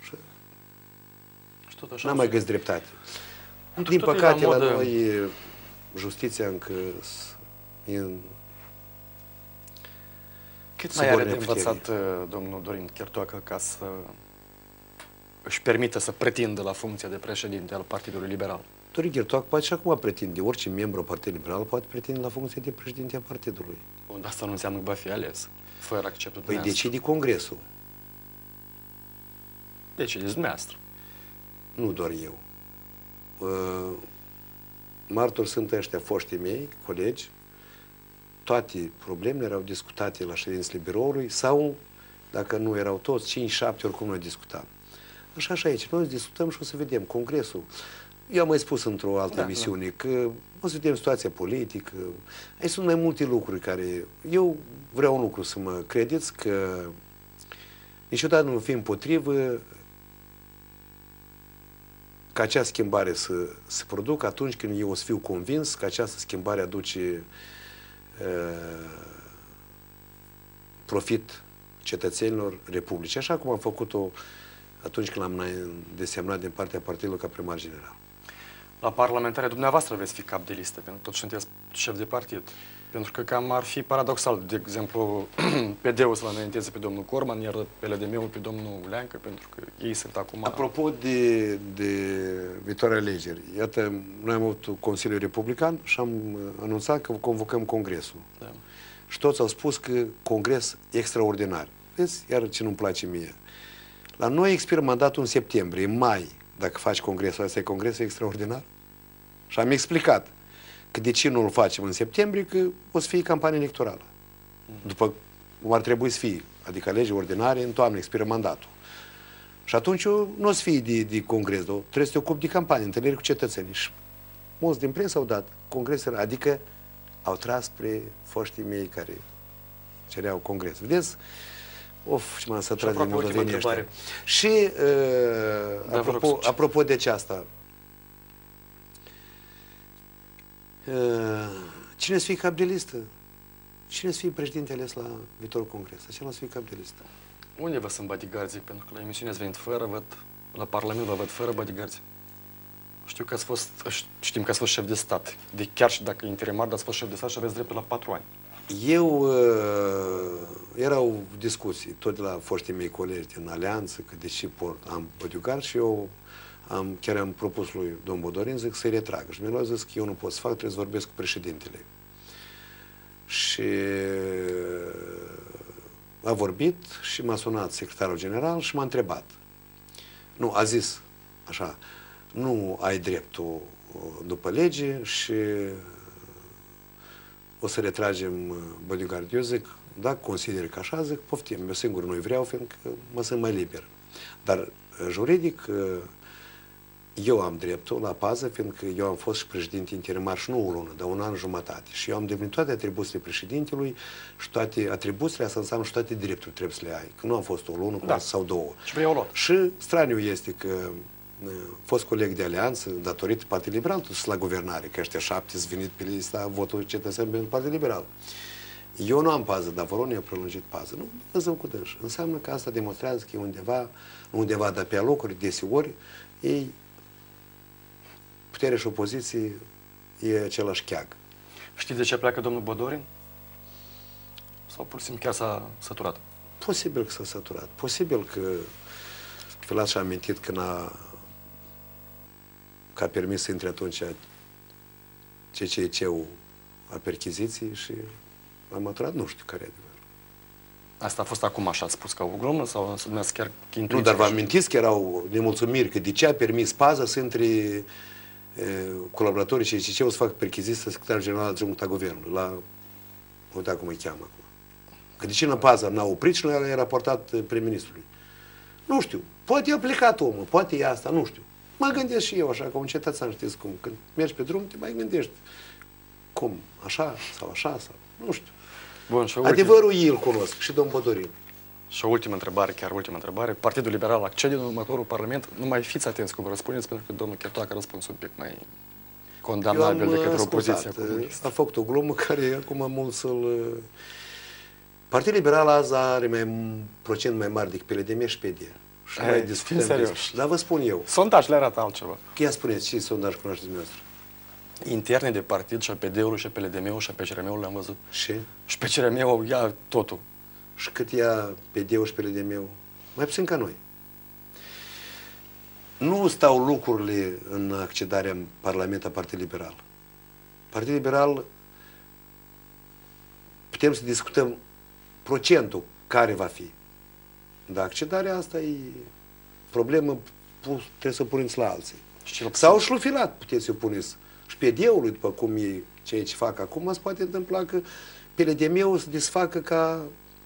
Și n-am mai găsit dreptate. Din păcate, la noi justiția încă cât mai are de învățat domnul Dorin Chertoacă ca să își permită să pretindă la funcția de președinte al Partidului Liberal? Dorin Chertoacă poate și acum pretinde, orice membru al Partidului Liberal poate pretinde la funcția de președinte a partidului. Bun, asta nu înseamnă că va fi ales, fără acceptul Păi decide Congresul. Decideți dumneavoastră. Nu doar eu. Martori sunt ăștia foștii mei, colegi. Toate problemele erau discutate la ședințele biroului sau, dacă nu erau toți, 5, 7, oricum noi discutam. Așa și aici. Noi discutăm și o să vedem congresul. Eu am mai spus într-o altă emisiune că o să vedem situația politică. Aici sunt mai multe lucruri care... Eu vreau un lucru, să mă credeți că niciodată nu fi împotrivă ca acea schimbare să se producă atunci când eu o să fiu convins că această schimbare aduce profit cetățenilor Republicii, așa cum am făcut-o atunci când l-am desemnat din partea partidului ca primar general. La parlamentare dumneavoastră veți fi cap de listă, pentru că tot sunteți șef de partid. Pentru că cam ar fi paradoxal, de exemplu, PD-ul să-l înainteze pe domnul Corman, iar PLDM-ul pe domnul Leancă, pentru că ei sunt acum... Apropo de viitoarea alegeri, iată, noi am avut Consiliul Republican și am anunțat că convocăm Congresul. Da. Și toți au spus că Congres extraordinar. Vezi, iar ce nu-mi place mie. La noi expiră mandatul în septembrie, în mai, dacă faci Congresul, ăsta e Congresul extraordinar? Și am explicat că de ce nu îl facem în septembrie, că o să fie campanie electorală. După cum ar trebui să fie, adică alegeri ordinare, în toamnă expiră mandatul. Și atunci nu o să fie de congres, trebuie să te ocupi de campanie, întâlniri cu cetățenii. Și mulți din presă au dat congresele, adică au tras spre foștii mei care cereau congres. Vedeți? Of, ce m-am sătrat din moldovenii ăștia. Și apropo de aceasta, cine să fie cap de listă? Cine să fie președinte ales la viitorul congres? Acela să fie cap de listă. Unde vă sunt bodyguards? Pentru că la emisiune ați venit fără, văd, la Parlament vă văd fără bodyguards. Știu că știm că ați fost șef de stat. De chiar și dacă interimar, dar ați fost șef de stat și aveți dreptul la 4 ani. Erau discuții, tot de la foștii mei colegi din Alianță, că de ce am bodyguard și eu chiar am propus lui domnul Bodorin, zic să-i retragă. Și mi-a zis că eu nu pot să fac, trebuie să vorbesc cu președintele. Și a vorbit și m-a sunat secretarul general și m-a întrebat. Nu, a zis așa, nu ai dreptul după lege și o să retragem bodyguard. Eu zic, dacă consider că așa, zic, poftim, eu singur nu-i vreau, fiindcă mă sunt mai liber. Dar juridic, eu am dreptul la pază, fiindcă eu am fost și președinte interimar și nu o lună, dar 1 an jumătate. Și eu am devenit toate atribuțiile președintelui și toate atribuțiile, asta înseamnă și toate drepturi trebuie să le ai. Că nu am fost o lună sau 2. Și straniu este că fost coleg de alianță, datorită Partidului Liberal, tot la guvernare, că ăștia 7 sunt venit pe lista votul cetățean pentru Partidul Liberal. Eu nu am pază, dar Voron i-a prelungit pază. Nu, lăsăm cu dânși. Înseamnă că asta demonstrează că undeva, dar pe alocuri, deseori, ei, putere și opoziție, e același cheag. Știți de ce pleacă domnul Bodorin? Sau pur și simplu chiar s-a săturat? Posibil că s-a săturat. Posibil că Filat și-a amintit că a permis să intre atunci CCC-ul a perchiziției și l-a măturat, nu știu care e adevărul. Asta a fost acum așa, ați spus ca o glumă sau să chiar intuiție? Nu, dar vă amintiți că erau nemulțumiri, că de ce a permis paza să intre colaboratorii CCC-ul să facă perchiziția secretarul general adjunct a guvernului, la, uite cum îi cheamă acum. Că de ce în paza n-a oprit și nu i-a raportat prim-ministrului? Nu știu, poate i-a plecat omul, poate e asta, nu știu. Mă gândesc și eu așa, ca un cetățean, știți cum, când mergi pe drum, te mai gândești. Cum? Așa sau așa sau, nu știu. Bun, și adevărul ei îl cunosc, și domnul Bodorin. Și o ultimă întrebare, chiar ultima întrebare. Partidul Liberal accede în următorul Parlament? Nu mai fiți atenți cum vă răspundeți, pentru că domnul Chertoacă a răspuns un pic mai condamnabil decât opoziția comunistă. A făcut o glumă care acum mult să-l... Partidul Liberal azi are un procent mai mare decât PLDM și PD. Și mai discutăm serios. Dar vă spun eu. Sondajele arată altceva. Ia spuneți, ce sondaj cunoașteți dumneavoastră? Interne de partid și a PD-ului și a PLDM-ul și a PCRM-ul le-am văzut. Și? Și PCRM-ul ia totul. Și cât ia PD-ul și PLDM-ul? Mai puțin ca noi. Nu stau lucrurile în accedarea în Parlament a Partidului Liberal. Partidul Liberal, putem să discutăm procentul care va fi. Dar accedarea asta e problemă trebuie să o puneți la alții. Sau șlufilat puteți să o puneți și pe deului, după cum e ceea ce fac acum, se poate întâmpla că pele de meu se desfacă ca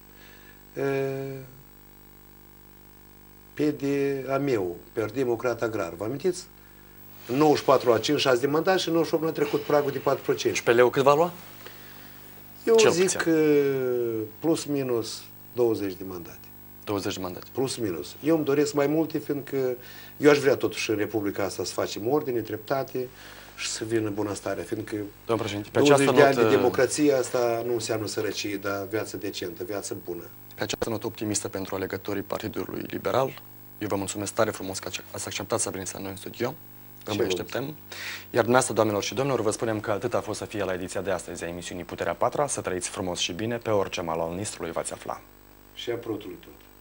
pe de a meu, pe democrat agrar. Vă amintiți? 94 la 5-6 de mandați și 98 a trecut pragul de 4%. Și PL-ul cât va lua? Eu zic plus minus 20 de mandate. 20 de mandate. Plus minus. Eu îmi doresc mai multe, fiindcă eu aș vrea totuși în Republica asta să facem ordine, dreptate și să vină bunăstarea, fiindcă 20 de ani de democrație asta nu înseamnă sărăcie, dar viață decentă, viață bună. Pe această notă optimistă pentru alegătorii Partidului Liberal, eu vă mulțumesc tare frumos că ați acceptat să veniți la noi în studio. Vă mai așteptăm. Iar dumneavoastră, doamnelor și domnilor, vă spunem că atât a fost să fie la ediția de astăzi a emisiunii Puterea Patra, să trăiți frumos și bine, pe orice mal al Nistrului v-ați afla. Și a prutului tot.